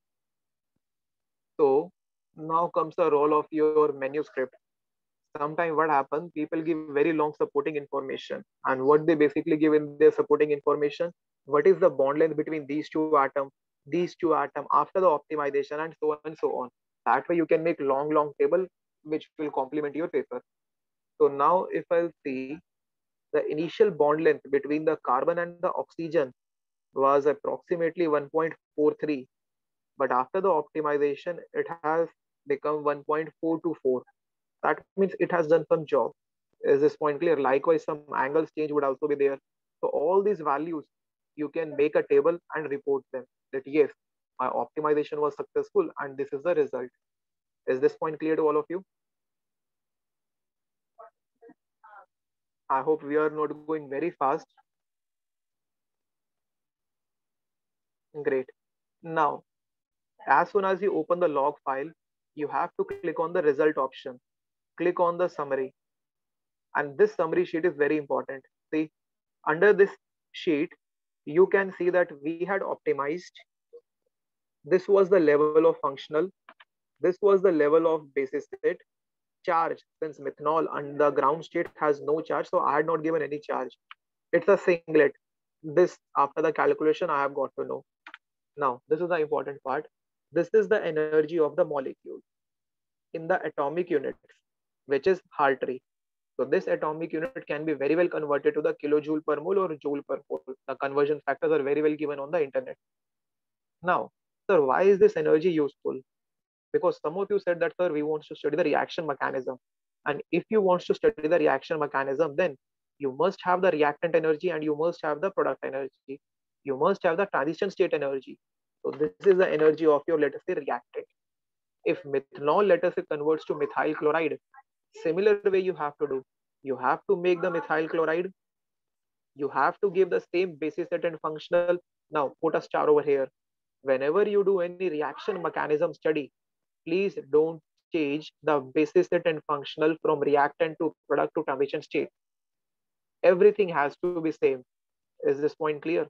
So now comes the role of your manuscript. Sometimes what happens, people give very long supporting information, and what they basically give in their supporting information, what is the bond length between these two atoms after the optimization, and so on and so on. That way you can make long table which will complement your paper. So now if I'll see, the initial bond length between the carbon and the oxygen was approximately 1.43, but after the optimization it has become 1.424. That means it has done some job. Is this point clear? Likewise, some angles change would also be there. So all these values, you can make a table and report them that yes, my optimization was successful and this is the result. Is this point clear to all of you? I hope we are not going very fast. Great. Now, as soon as you open the log file, you have to click on the result option. Click on the summary. And this summary sheet is very important. See, under this sheet, you can see that we had optimized. This was the level of functional. This was the level of basis state. Charge, since methanol and the ground state has no charge, so I had not given any charge. It's a singlet. This, after the calculation, I have got to know. Now, this is the important part. This is the energy of the molecule in the atomic units, which is Hartree. So this atomic unit can be very well converted to the kilojoule per mole or joule per mole. The conversion factors are very well given on the internet. Now, sir, why is this energy useful? Because some of you said that, sir, we want to study the reaction mechanism. And if you want to study the reaction mechanism, then you must have the reactant energy and you must have the product energy. You must have the transition state energy. So this is the energy of your, let us say, reactant. If methanol, let us say, converts to methyl chloride, similar way you have to do. You have to make the methyl chloride. You have to give the same basis set and functional. Now put a star over here. Whenever you do any reaction mechanism study, please don't change the basis set and functional from reactant to product to transition state. Everything has to be same. Is this point clear?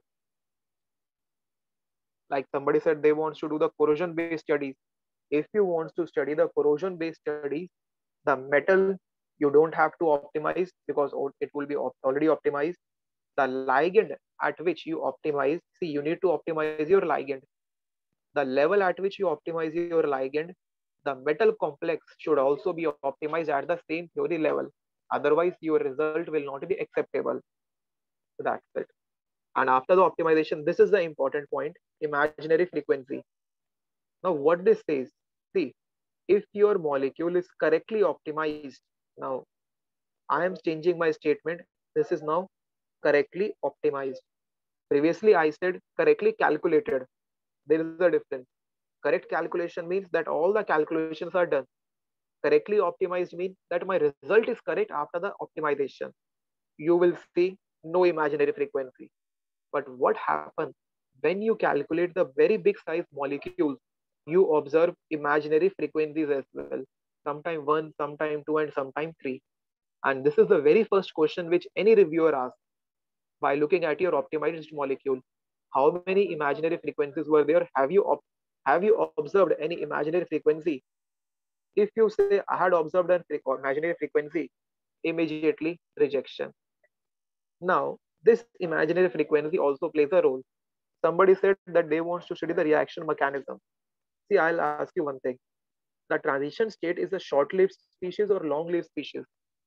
Like somebody said they want to do the corrosion based studies. If you want to study the corrosion based studies, the metal you don't have to optimize because it will be already optimized. The ligand at which you optimize, see, you need to optimize your ligand. The level at which you optimize your ligand, the metal complex should also be optimized at the same theory level. Otherwise, your result will not be acceptable. So that's it. And after the optimization, this is the important point, imaginary frequency. Now, what this says, see, if your molecule is correctly optimized, now I am changing my statement. This is now correctly optimized. Previously, I said correctly calculated. There is a difference. Correct calculation means that all the calculations are done. Correctly optimized means that my result is correct after the optimization. You will see no imaginary frequency. But what happens when you calculate the very big size molecules, you observe imaginary frequencies as well. Sometime 1, sometime 2, and sometime 3. And this is the very first question which any reviewer asks by looking at your optimized molecule. How many imaginary frequencies were there? Have you observed any imaginary frequency? If you say I had observed an imaginary frequency, immediately rejection. Now, this imaginary frequency also plays a role. Somebody said that they want to study the reaction mechanism. See, I'll ask you one thing. The transition state is a short-lived species or long-lived species?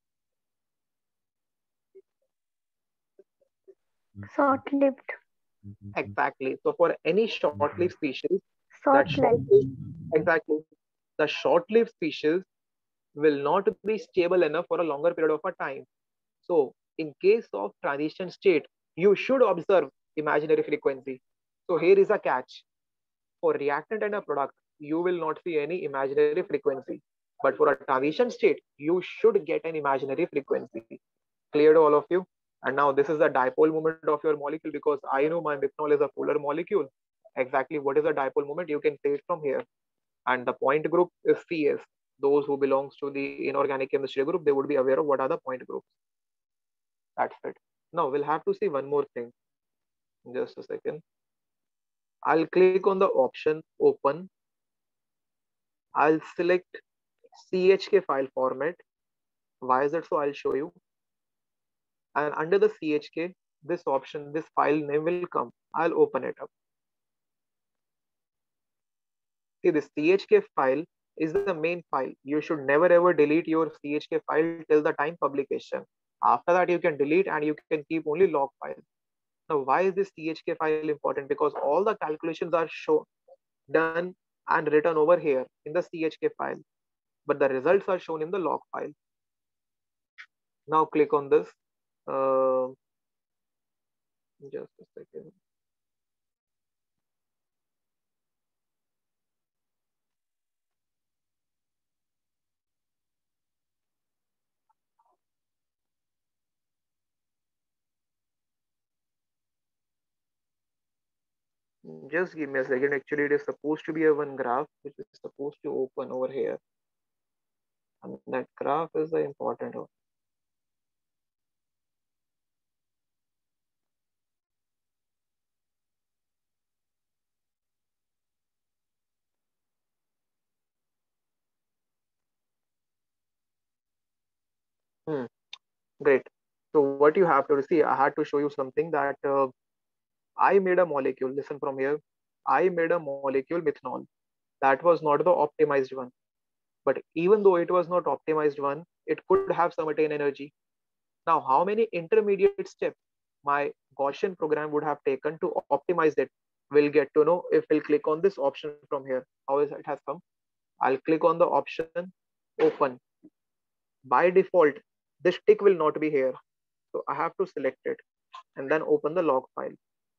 Short-lived. Exactly. So for any short-lived species, Short-lived. exactly, the short-lived species will not be stable enough for a longer period of a time. So in case of transition state, you should observe imaginary frequency. So here is a catch. For reactant and a product, you will not see any imaginary frequency. But for a transition state, you should get an imaginary frequency. Clear to all of you? And now this is the dipole moment of your molecule, because I know my methanol is a polar molecule. Exactly what is the dipole moment? You can say it from here. And the point group is CS. Those who belongs to the inorganic chemistry group, they would be aware of what are the point groups. That's it. Now we'll have to see one more thing. Just a second. I'll click on the option open. I'll select CHK file format. Why is that so? I'll show you. And under the CHK, this option, this file name will come. I'll open it up. See, this CHK file is the main file. You should never ever delete your CHK file till the time publication. After that, you can delete and you can keep only log files. Now, why is this CHK file important? Because all the calculations are done and written over here in the CHK file, but the results are shown in the log file. Now click on this. Just a second. Just give me a second. Actually, it is supposed to be a one graph which is supposed to open over here. And that graph is the important one. Great. So what you have to see, I had to show you something that I made a molecule. Listen from here. I made a molecule methanol. That was not the optimized one. But even though it was not optimized one, it could have some attain energy. Now, how many intermediate steps my Gaussian program would have taken to optimize it? We'll get to know if we'll click on this option from here. How is it has come? I'll click on the option open. By default, this tick will not be here. So I have to select it and then open the log file.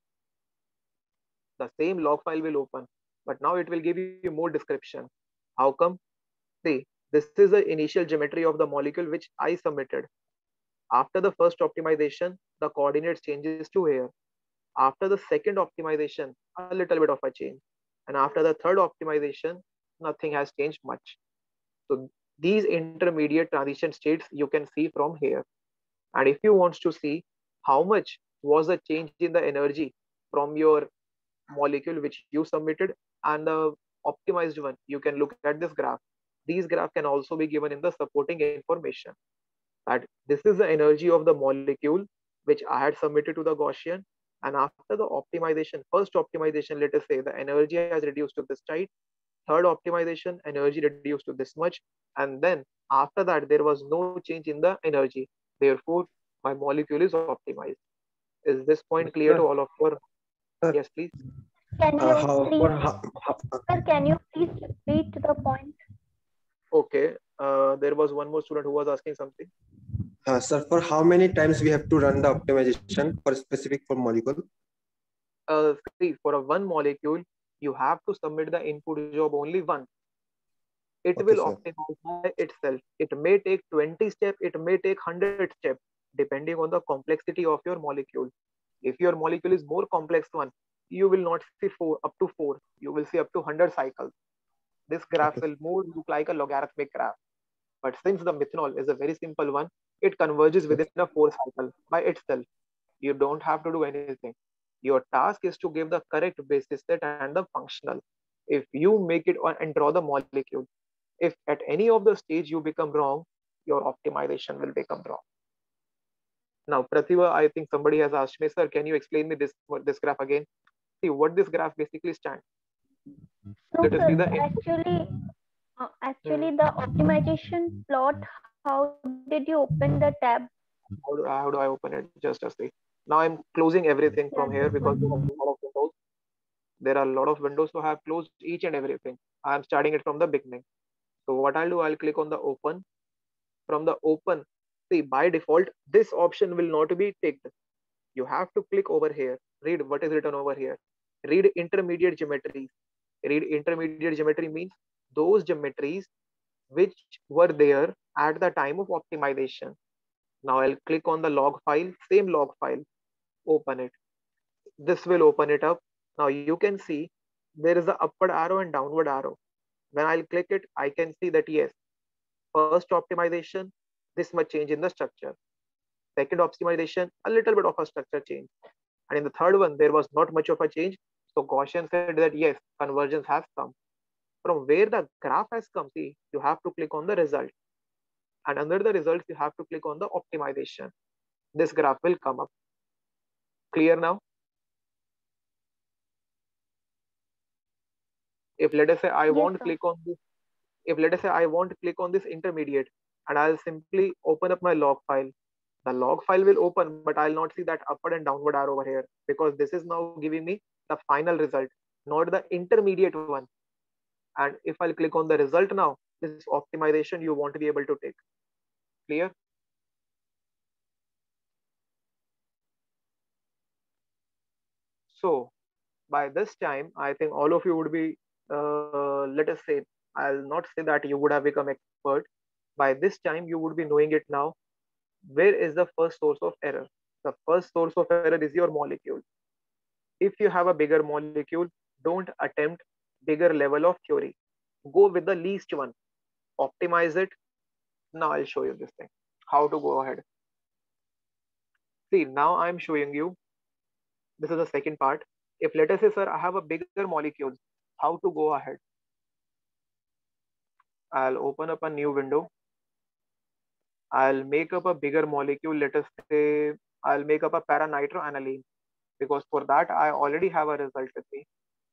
The same log file will open, but now it will give you more description. How come? See, this is the initial geometry of the molecule which I submitted. After the first optimization, the coordinates changes to here. After the second optimization, a little bit of a change. And after the third optimization, nothing has changed much. So these intermediate transition states you can see from here. And if you want to see how much was the change in the energy from your molecule which you submitted and the optimized one, you can look at this graph. These graphs can also be given in the supporting information. That this is the energy of the molecule which I had submitted to the Gaussian, and after the optimization, first optimization, let us say the energy has reduced to this type, third optimization, energy reduced to this much, and then after that there was no change in the energy. Therefore, my molecule is optimized. Is this point clear to all of you? Yes, please. Can you Sir, can you please repeat the point? Okay. There was one more student who was asking something. sir, for how many times we have to run the optimization for specific for molecule? See, for a one molecule, you have to submit the input job only once. It Okay, will sir. optimize by itself. It may take 20 steps, it may take 100 steps, depending on the complexity of your molecule. If your molecule is more complex one, you will not see up to 4. You will see up to 100 cycles. This graph Okay. will more look like a logarithmic graph. But since the methanol is a very simple one, it converges within a 4 cycle by itself. You don't have to do anything. Your task is to give the correct basis set and the functional. If you make it and draw the molecule, if at any of the stage you become wrong, your optimization will become wrong. Now, Pratibha, I think somebody has asked me, sir, can you explain me this graph again? See what this graph basically stands. No, Let us see sir. the Actually, the optimization plot. How did you open the tab? how do I open it? Just a sec. Now I'm closing everything Yeah, from here this because one. there are a lot of windows. There are a lot of windows, so I have closed each and everything. I'm starting it from the beginning. So what I'll do, I'll click on the open. From the open, see by default, this option will not be ticked. You have to click over here. Read what is written over here. Read intermediate geometries. Read intermediate geometry means those geometries which were there at the time of optimization. Now I'll click on the log file, same log file, open it. This will open it up. Now you can see there is an upward arrow and downward arrow. When I'll click it, I can see that yes, first optimization, this much change in the structure. Second optimization, a little bit of a structure change. And in the third one, there was not much of a change. So Gaussian said that yes, convergence has come. From where the graph has come, see, you have to click on the result. And under the results, you have to click on the optimization. This graph will come up. Clear now? If let us say I Yes, want to sir. click on this, if let us say I want to click on this intermediate and I'll simply open up my log file. The log file will open, but I'll not see that upward and downward arrow over here because this is now giving me the final result, not the intermediate one. And if I'll click on the result now, this optimization you won't be able to take. Clear? So by this time, I think all of you would be, let us say, I'll not say that you would have become expert. By this time, you would be knowing it now. Where is the first source of error? The first source of error is your molecule. If you have a bigger molecule, don't attempt bigger level of theory. Go with the least one. Optimize it. Now I'll show you this thing. How to go ahead. See, now I'm showing you. This is the second part. If let us say, sir, I have a bigger molecule, how to go ahead? I'll open up a new window. I'll make up a bigger molecule. Let us say I'll make up a para-nitroaniline, because for that I already have a result with me.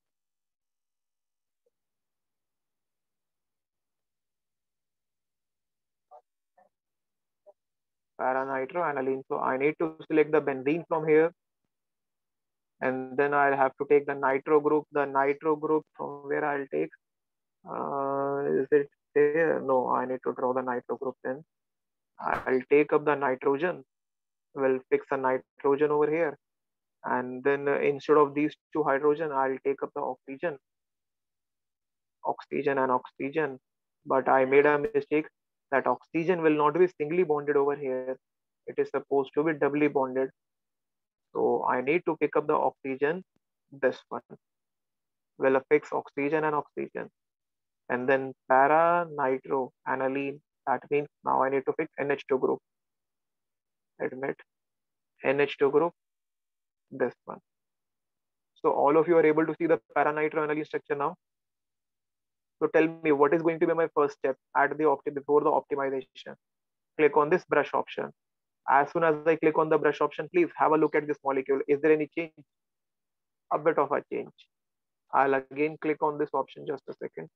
Para-nitroaniline. So I need to select the benzene from here, and then I'll have to take the nitro group. The nitro group from where I'll take. Is it there? No, I need to draw the nitro group then. I'll take up the nitrogen. We'll fix the nitrogen over here. And then instead of these two hydrogen, I'll take up the oxygen. Oxygen and oxygen. But I made a mistake that oxygen will not be singly bonded over here. It is supposed to be doubly bonded. So I need to pick up the oxygen, this one. We'll affix oxygen and oxygen. And then para-nitroaniline. That means now I need to fix NH2 group. Admit NH2 group, this one. So all of you are able to see the para-nitroaniline structure now. So tell me, what is going to be my first step at the before the optimization? Click on this brush option. As soon as I click on the brush option, please have a look at this molecule. Is there any change? A bit of a change. I'll again click on this option, just a second.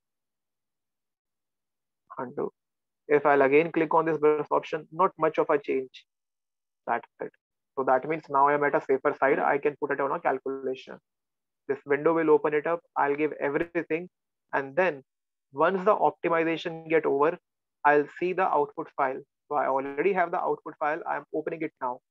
Undo. If I'll again click on this brush option, not much of a change. That's it. So that means now I'm at a safer side. I can put it on a calculation. This window will open it up. I'll give everything. And then once the optimization get over, I'll see the output file. So I already have the output file. I'm opening it now.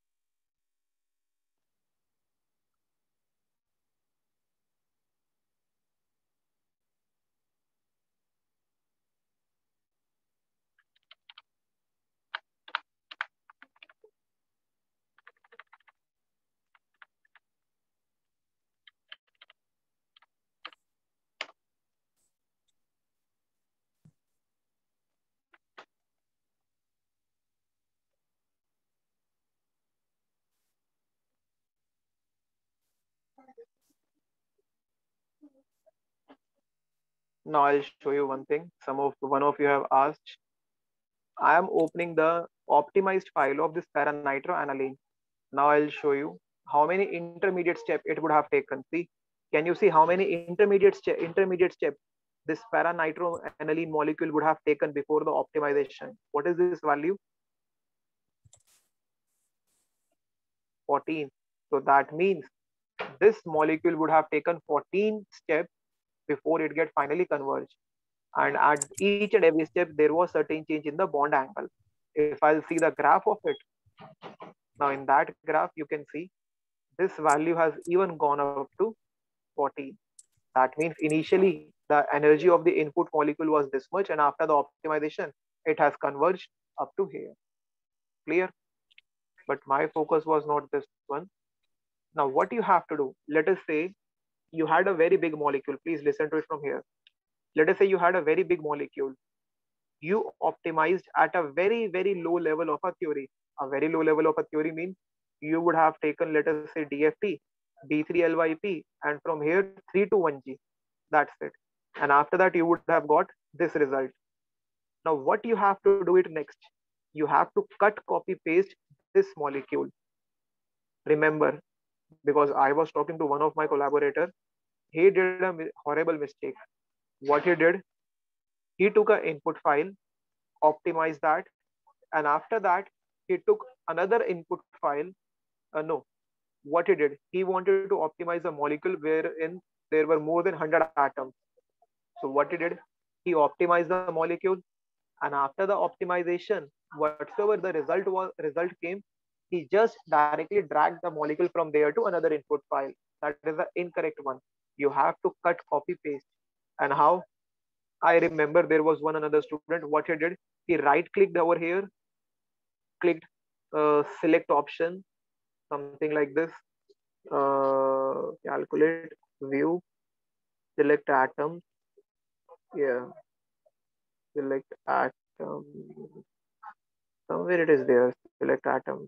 Now I'll show you one thing. One of you have asked. I am opening the optimized file of this para-nitroaniline. Now I'll show you how many intermediate steps it would have taken. See, can you see how many intermediate steps this para-nitroaniline molecule would have taken before the optimization? What is this value? 14. So that means this molecule would have taken 14 steps before it get finally converged. And at each and every step, there was certain change in the bond angle. If I'll see the graph of it, now in that graph, you can see this value has even gone up to 14. That means initially the energy of the input molecule was this much, and after the optimization, it has converged up to here. Clear? But my focus was not this one. Now, what you have to do, let us say you had a very big molecule. Please listen to it from here. Let us say you had a very big molecule. You optimized at a very, very low level of a theory. A very low level of a theory means you would have taken, let us say, DFT, D3LYP, and from here 3 to 1G. That's it. And after that, you would have got this result. Now, what you have to do it next? You have to cut, copy, paste this molecule. Remember, because I was talking to one of my collaborators, he did a horrible mistake. What he did, he took an input file, optimized that, and after that, he took another input file. No, what he did, he wanted to optimize a molecule wherein there were more than 100 atoms. So what he did, he optimized the molecule, and after the optimization, whatsoever the result came, he just directly dragged the molecule from there to another input file. That is the incorrect one. You have to cut, copy, paste. And how? I remember there was one another student. What he did, he right clicked over here, clicked select option, something like this. Calculate, view, select atom. Yeah, select atom. Somewhere it is there. Select atom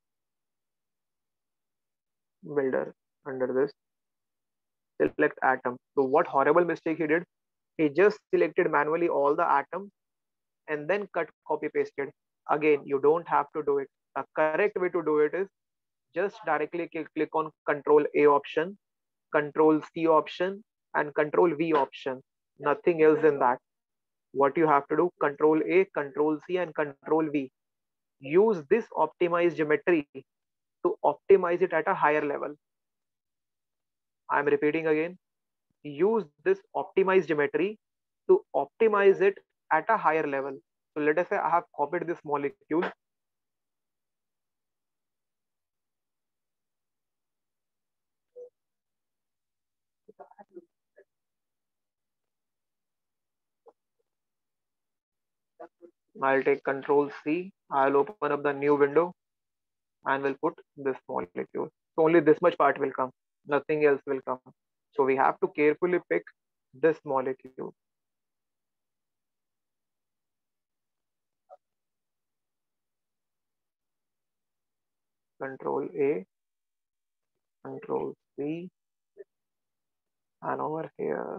builder under this. Select atom. So what horrible mistake he did? He just selected manually all the atoms and then cut, copy, pasted. Again, you don't have to do it. The correct way to do it is just directly click on Control A option, Control C option, and Control V option. Nothing else than that. What you have to do, Control A, Control C, and Control V. Use this optimized geometry to optimize it at a higher level. I'm repeating again. Use this optimized geometry to optimize it at a higher level. So let us say I have copied this molecule. I'll take Control C. I'll open up the new window and we'll put this molecule. So only this much part will come. Nothing else will come. So we have to carefully pick this molecule. Control A, Control C, and over here,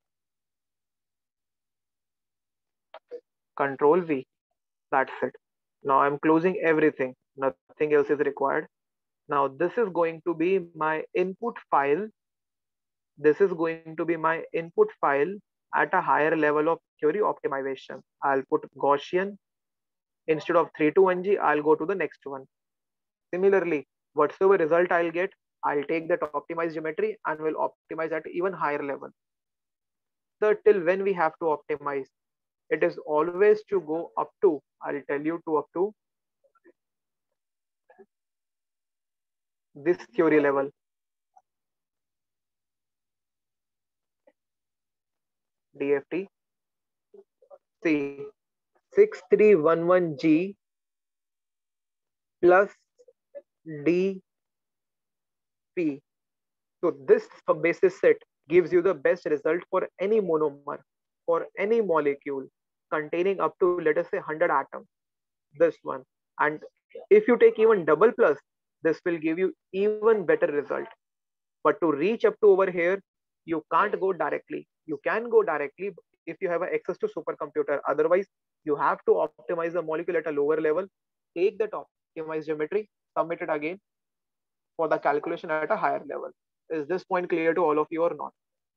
Control V. That's it. Now I'm closing everything. Nothing else is required. Now this is going to be my input file. This is going to be my input file at a higher level of theory optimization. I'll put Gaussian. Instead of 3 to 1G, I'll go to the next one. Similarly, whatsoever result I'll get, I'll take that optimized geometry and will optimize at even higher level. So till when we have to optimize? It is always to go up to, I'll tell you, to up to this theory level. DFT. See, 6311G plus DP. So this basis set gives you the best result for any monomer, for any molecule containing up to, let us say, 100 atoms. This one. And if you take even double plus, this will give you even better result. But to reach up to over here, you can't go directly. You can go directly if you have access to supercomputer. Otherwise, you have to optimize the molecule at a lower level, take that optimized geometry, submit it again for the calculation at a higher level. Is this point clear to all of you or not?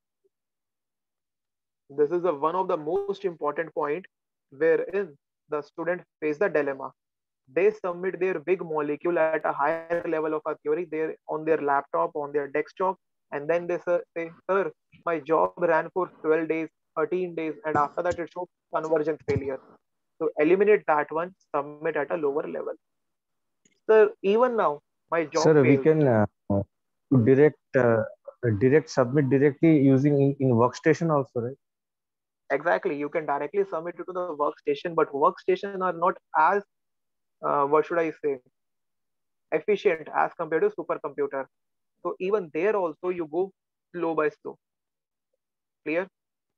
This is one of the most important point wherein the student face the dilemma. They submit their big molecule at a higher level of a theory there on their laptop, on their desktop, and then they say, sir, my job ran for 12 days, 13 days, and after that it showed convergence failure. So eliminate that one, submit at a lower level. Sir, even now, my job Sir, we failed. can direct submit directly using in workstation also, right? Exactly, you can directly submit it to the workstation, but workstation are not as, what should I say, efficient as compared to supercomputer. So even there also you go slow by slow. Clear?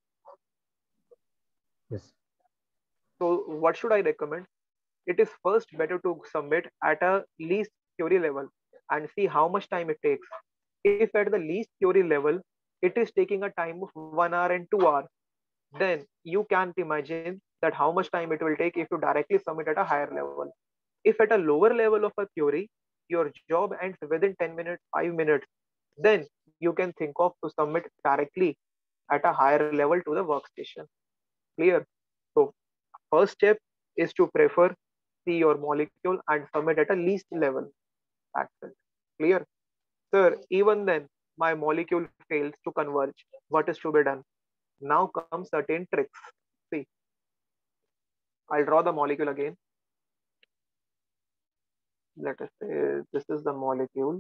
Yes. So what should I recommend? It is first better to submit at a least theory level and see how much time it takes. If at the least theory level, it is taking a time of 1 hour and 2 hours, then you can't imagine that how much time it will take if you directly submit at a higher level. If at a lower level of a theory, your job ends within 10 minutes, 5 minutes, then you can think of to submit directly at a higher level to the workstation. Clear? So first step is to prefer see your molecule and submit at a least level. That's it. Clear? Sir, even then my molecule fails to converge. What is to be done? Now come certain tricks. See, I'll draw the molecule again. Let us say this is the molecule.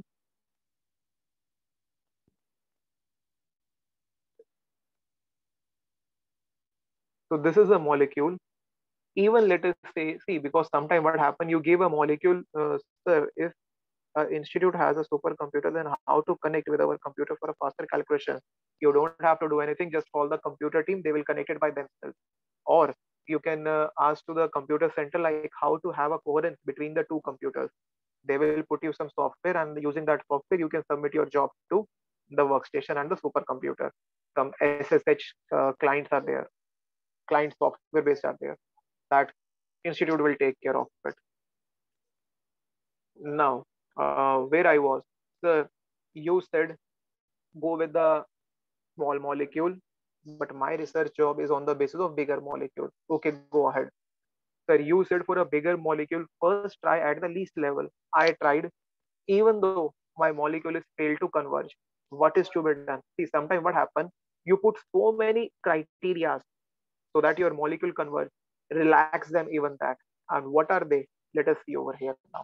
So this is a molecule. Even let us say, see, because sometimes what happen, you give a molecule, sir, if institute has a supercomputer, then how to connect with our computer for a faster calculation? You don't have to do anything, just call the computer team, they will connect it by themselves. Or you can ask to the computer center like how to have a coherence between the two computers. They will put you some software, and using that software you can submit your job to the workstation and the supercomputer. Some SSH clients are there, client software based are there, that institute will take care of it. Now, where I was, sir, you said go with the small molecule, but my research job is on the basis of bigger molecule. Okay, go ahead. Sir, you said for a bigger molecule, first try at the least level. I tried, even though my molecule is failed to converge. What is to be done? See, sometimes what happens, you put so many criteria so that your molecule converge, relax them even that. And what are they? Let us see over here now.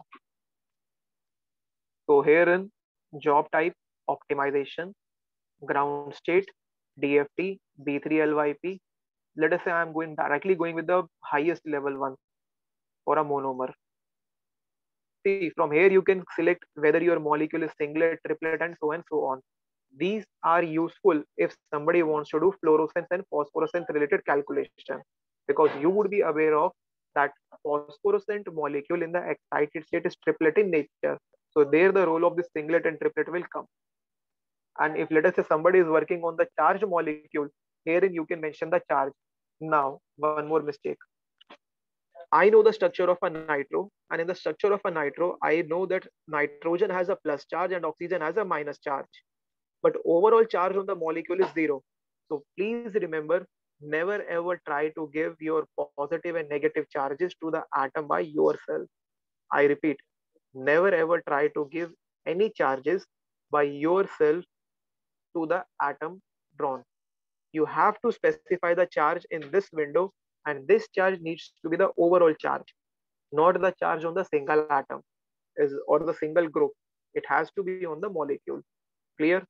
So here in job type, optimization, ground state, DFT, B3LYP. Let us say I'm directly going with the highest level one for a monomer. See, from here you can select whether your molecule is singlet, triplet, and so on. These are useful if somebody wants to do fluorescence and phosphorescence related calculation, because you would be aware of that phosphorescent molecule in the excited state is triplet in nature. So there the role of the singlet and triplet will come. And if let us say somebody is working on the charged molecule, herein you can mention the charge. Now, one more mistake. I know the structure of a nitro, and in the structure of a nitro, I know that nitrogen has a plus charge and oxygen has a minus charge. But overall charge on the molecule is 0. So please remember, never ever try to give your positive and negative charges to the atom by yourself. I repeat, never ever try to give any charges by yourself to the atom drawn. You have to specify the charge in this window, and this charge needs to be the overall charge, not the charge on the single atom or the single group. It has to be on the molecule. Clear?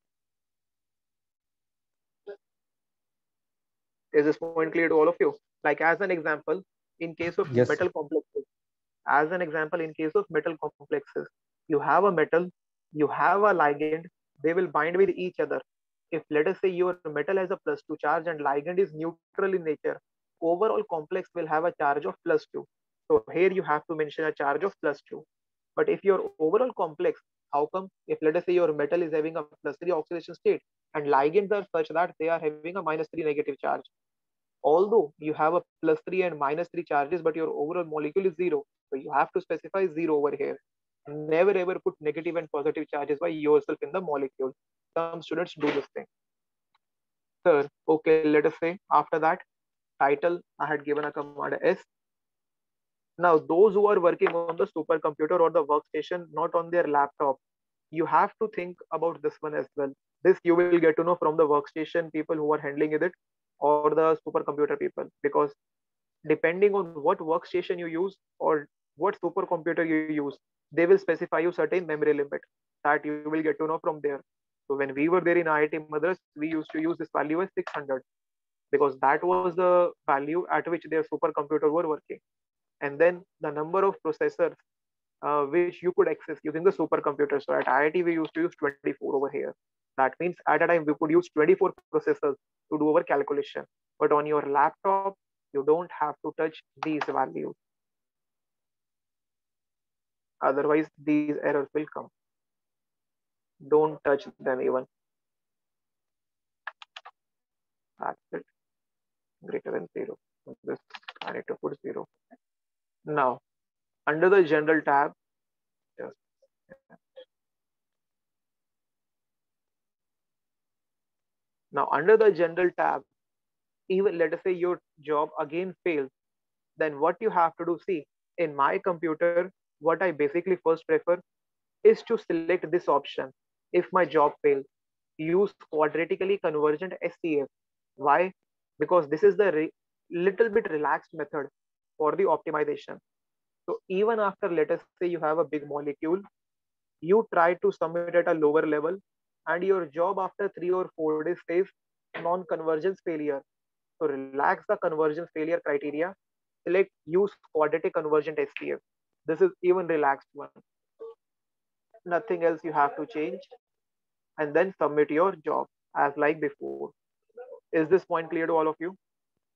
Is this point clear to all of you? Like as an example, in case of Yes. metal complexes, as an example, in case of metal complexes, you have a metal, you have a ligand, they will bind with each other. If let us say your metal has a +2 charge and ligand is neutral in nature, overall complex will have a charge of +2. So here you have to mention a charge of +2. But if your overall complex, how come if let us say your metal is having a +3 oxidation state and ligands are such that they are having a -3 negative charge? Although you have a +3 and -3 charges, but your overall molecule is 0. So you have to specify 0 over here. Never ever put negative and positive charges by yourself in the molecule. Some students do this thing. Sir, okay, let us say after that, title, I had given a command S. Now, those who are working on the supercomputer or the workstation, not on their laptop, you have to think about this one as well. This you will get to know from the workstation people who are handling it or the supercomputer people, because depending on what workstation you use or what supercomputer you use, they will specify you certain memory limit that you will get to know from there. So when we were there in IIT Madras, we used to use this value as 600 because that was the value at which their supercomputer were working. And then the number of processors which you could access using the supercomputer. So at IIT, we used to use 24 over here. That means at a time we could use 24 processors to do our calculation. But on your laptop, you don't have to touch these values. Otherwise, these errors will come. Don't touch them even. That's it. Greater than 0. This I need to put 0. Now, under the general tab, just now under the general tab, even let us say your job again fails, then what you have to do, see, in my computer, what I basically first prefer is to select this option. If my job fails, use quadratically convergent SCF. Why? because this is the little bit relaxed method for the optimization. So even after, let us say you have a big molecule, you try to submit at a lower level, and your job after 3 or 4 days says non-convergence failure. So relax the convergence failure criteria, select use quadratic convergent STF. This is even relaxed one. Nothing else you have to change, and then submit your job as like before. Is this point clear to all of you?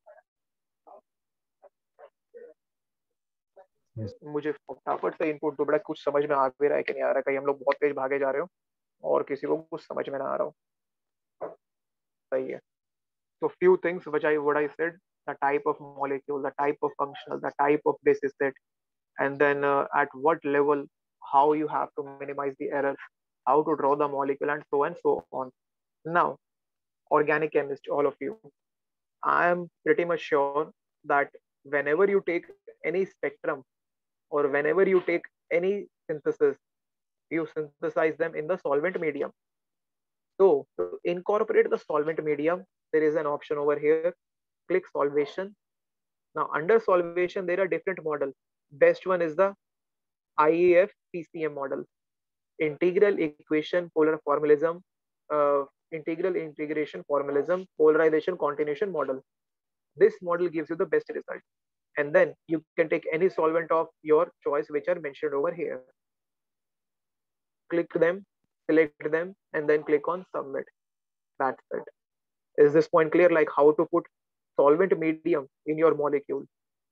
Yes. मुझे फटाफट से input दो बेटा, कुछ समझ में आ भी रहा है कि नहीं आ रहा, कहीं हम लोग बहुत तेज भागे जा रहे हो और किसी को कुछ समझ में ना आ रहा हो. सही है. So few things which I said, the type of molecule, the type of functional, the type of basis set, and then at what level, how you have to minimize the errors, how to draw the molecule, and so on. Now, organic chemist, all of you, I am pretty much sure that whenever you take any spectrum or whenever you take any synthesis, you synthesize them in the solvent medium. So to incorporate the solvent medium, there is an option over here. Click solvation. Now under solvation, there are different models. Best one is the IEF PCM model. Integral equation polar formalism, integral integration formalism, polarization continuation model. This model gives you the best result. And then you can take any solvent of your choice which are mentioned over here. Click them, select them, and then click on submit. That's it. Is this point clear? Like how to put solvent medium in your molecule?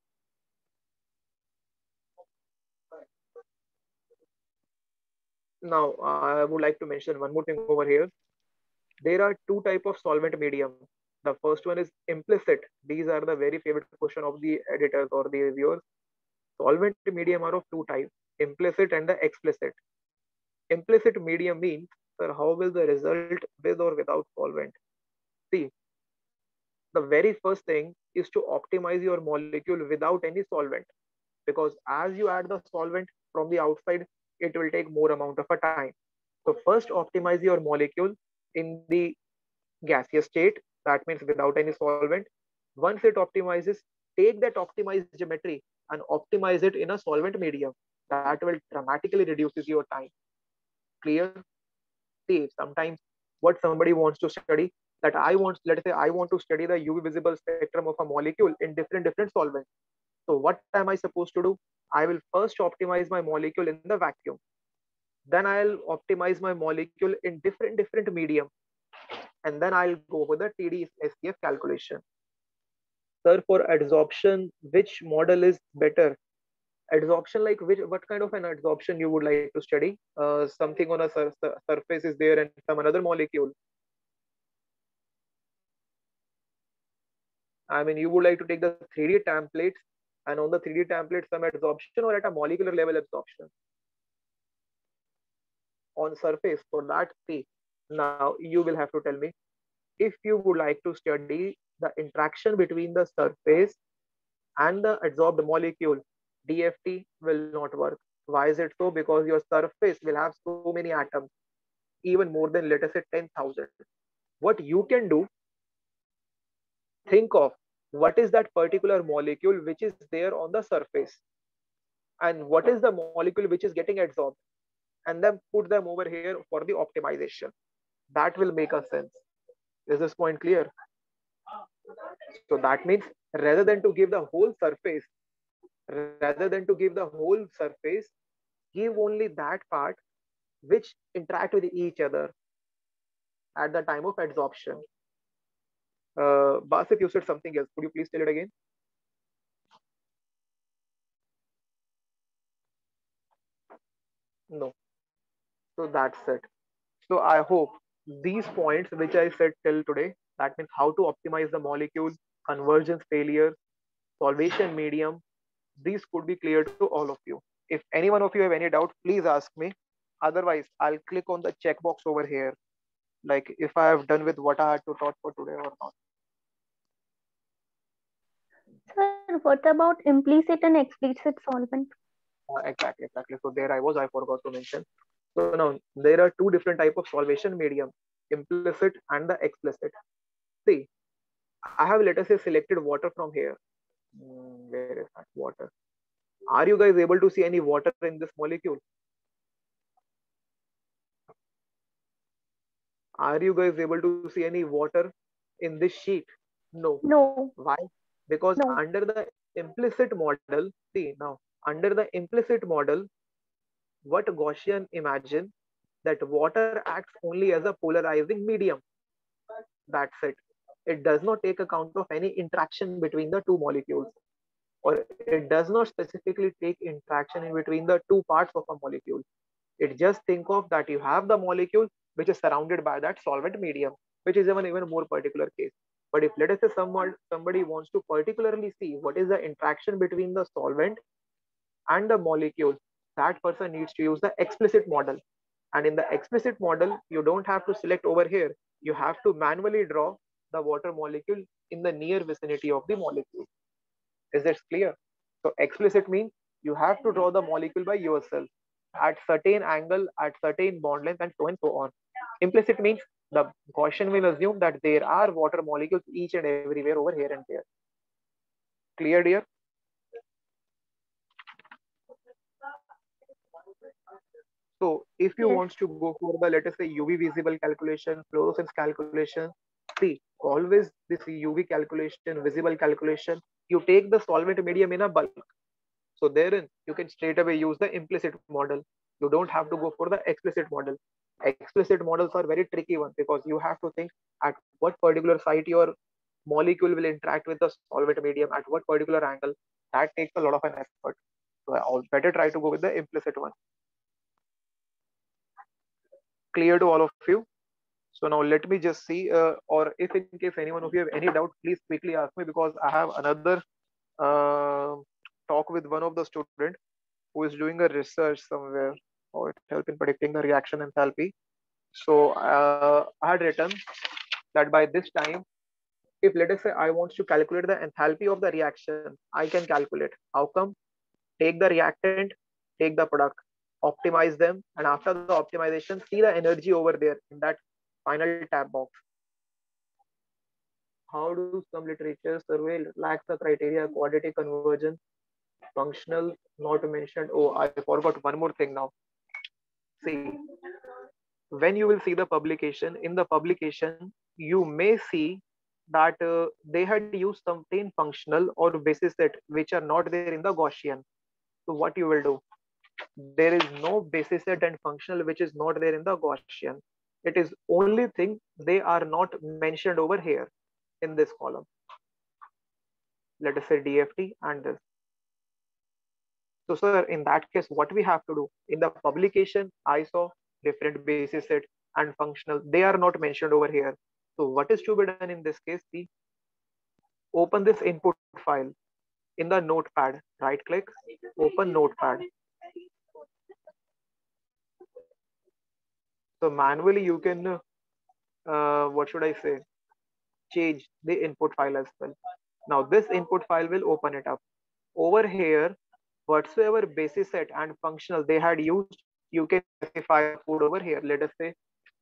Now, I would like to mention one more thing over here. There are two types of solvent medium. The first one is implicit. These are the very favorite question of the editors or the reviewers. Solvent medium are of two types, implicit and the explicit. Implicit medium means, sir, how will the result with or without solvent? See, the very first thing is to optimize your molecule without any solvent, because as you add the solvent from the outside, it will take more amount of a time. So first optimize your molecule in the gaseous state, that means without any solvent. Once it optimizes, take that optimized geometry and optimize it in a solvent medium. That will dramatically reduces your time. Clear? See, sometimes what somebody wants to study, that I want, let's say I want to study the UV visible spectrum of a molecule in different solvents. So what am I supposed to do? I will first optimize my molecule in the vacuum. Then I'll optimize my molecule in different medium. And then I'll go with the TD SCF calculation. Sir, for adsorption, which model is better? Adsorption, like what kind of an adsorption you would like to study? Something on a surface is there and some another molecule. I mean, you would like to take the 3D templates and on the 3D template some adsorption, or at a molecular level absorption? On surface, for that, see, now you will have to tell me if you would like to study the interaction between the surface and the adsorbed molecule, DFT will not work. Why is it so? Because your surface will have so many atoms, even more than, let us say, 10,000. What you can do, think of what is that particular molecule which is there on the surface, and what is the molecule which is getting adsorbed, and then put them over here for the optimization. That will make a sense. Is this point clear? So that means rather than to give the whole surface, give only that part which interact with each other at the time of adsorption. Basit, you said something else. Could you please tell it again? No. So that's it. So I hope these points which I said till today, that means how to optimize the molecule, convergence failure, solvation medium, these could be clear to all of you. If any one of you have any doubt, please ask me. Otherwise, I'll click on the checkbox over here, like if I have done with what I had to talk for today or not. Sir, what about implicit and explicit solvent? Exactly. So there I forgot to mention. So now there are two different types of solvation medium, implicit and the explicit. See, I have, let us say, selected water from here. Where is that water? Are you guys able to see any water in this molecule? Are you guys able to see any water in this sheet? No. No. Why? Because No. under the implicit model, see now, under the implicit model, what Gaussian imagine that water acts only as a polarizing medium. That's it. It does not take account of any interaction between the two molecules, or it does not specifically take interaction in between the two parts of a molecule. It just think of that you have the molecule which is surrounded by that solvent medium, which is even more particular case. But if let us say somebody wants to particularly see what is the interaction between the solvent and the molecule, that person needs to use the explicit model. And in the explicit model, you don't have to select over here. You have to manually draw the water molecule in the near vicinity of the molecule. Is this clear? So explicit means you have to draw the molecule by yourself at certain angle, at certain bond length, and so and so on. Implicit means the Gaussian will assume that there are water molecules each and everywhere over here and there. Clear, dear? So if you Yes. want to go for the, let us say, UV visible calculation, fluorescence calculation, see, always this UV calculation, visible calculation, you take the solvent medium in a bulk. So therein, you can straight away use the implicit model. You don't have to go for the explicit model. Explicit models are very tricky one because you have to think at what particular site your molecule will interact with the solvent medium, at what particular angle. That takes a lot of an effort. So I'll better try to go with the implicit one. Clear to all of you? So now let me just see, or if in case anyone of you have any doubt, please quickly ask me, because I have another talk with one of the student who is doing a research somewhere, or it help in predicting the reaction enthalpy. So I had written that by this time, if let us say I want to calculate the enthalpy of the reaction, I can calculate. How come? Take the reactant, take the product, optimize them, and after the optimization, see the energy over there in that final tab box. How do some literature survey lacks the criteria quality conversion, functional not mentioned? Oh, I forgot one more thing now. See, when you will see the publication, in the publication, you may see that they had used something functional or basis set which are not there in the Gaussian. So what you will do? There is no basis set and functional which is not there in the Gaussian. It is only thing they are not mentioned over here in this column. Let us say DFT and this. So sir, in that case, what we have to do? In the publication, I saw different basis set and functional. They are not mentioned over here. So what is to be done in this case? See, open this input file in the notepad, right click, open notepad. So manually you can, what should I say? Change the input file as well. Now this input file will open it up. Over here, whatsoever basis set and functional they had used, you can specify the code over here. Let us say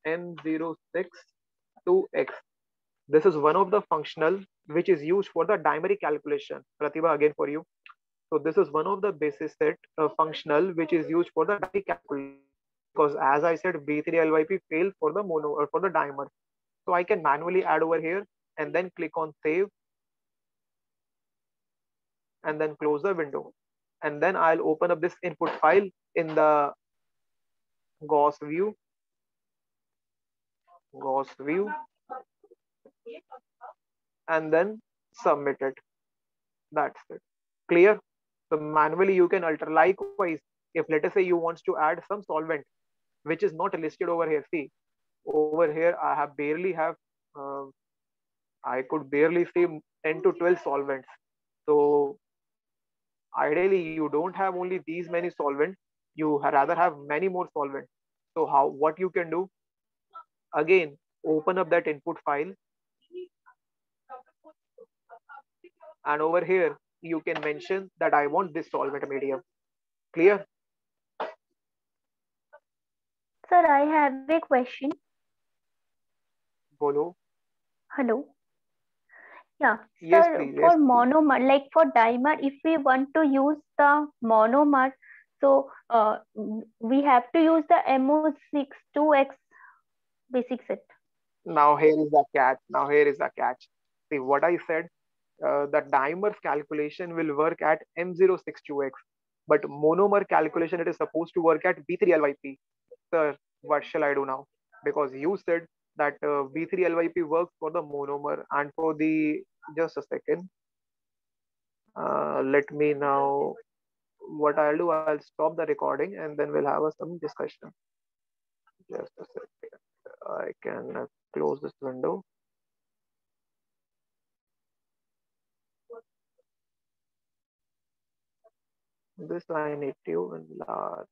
M062X. This is one of the functional which is used for the dimeric calculation. Pratibha, again for you. So this is one of the basis set functional which is used for the dimeric calculation. Because as I said, B3LYP fails for the mono or for the dimer. So I can manually add over here and then click on save and then close the window. And then I'll open up this input file in the Gauss view, and then submit it. That's it. Clear? So manually you can alter. Likewise, if let us say you want to add some solvent which is not listed over here. See, over here I have barely have I could barely see 10 to 12 solvents. So ideally you don't have only these many solvents, you rather have many more solvents. So what you can do, again, open up that input file, and over here you can mention that I want this solvent medium. Clear? Sir, I have a question. Bolo. Hello. Yeah, Yes, sir, please. for Yes, please. monomer, like for dimer, if we want to use the monomer, so we have to use the MO62X basic set. Now here is the catch. Now here is the catch. See what I said. The dimer's calculation will work at M062X, but monomer calculation it is supposed to work at B3LYP. Sir, what shall I do now? Because you said that B3LYP works for the monomer and for the just a second. Let me now. What I'll do, I'll stop the recording and then we'll have some discussion. Just a second. I can close this window. This I need to enlarge.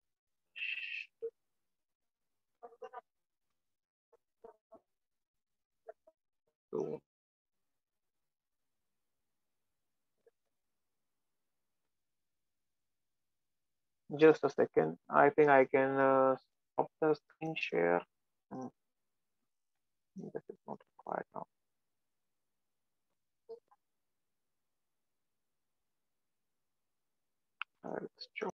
So just a second. I think I can stop the screen share. Hmm, this is not required now. Let's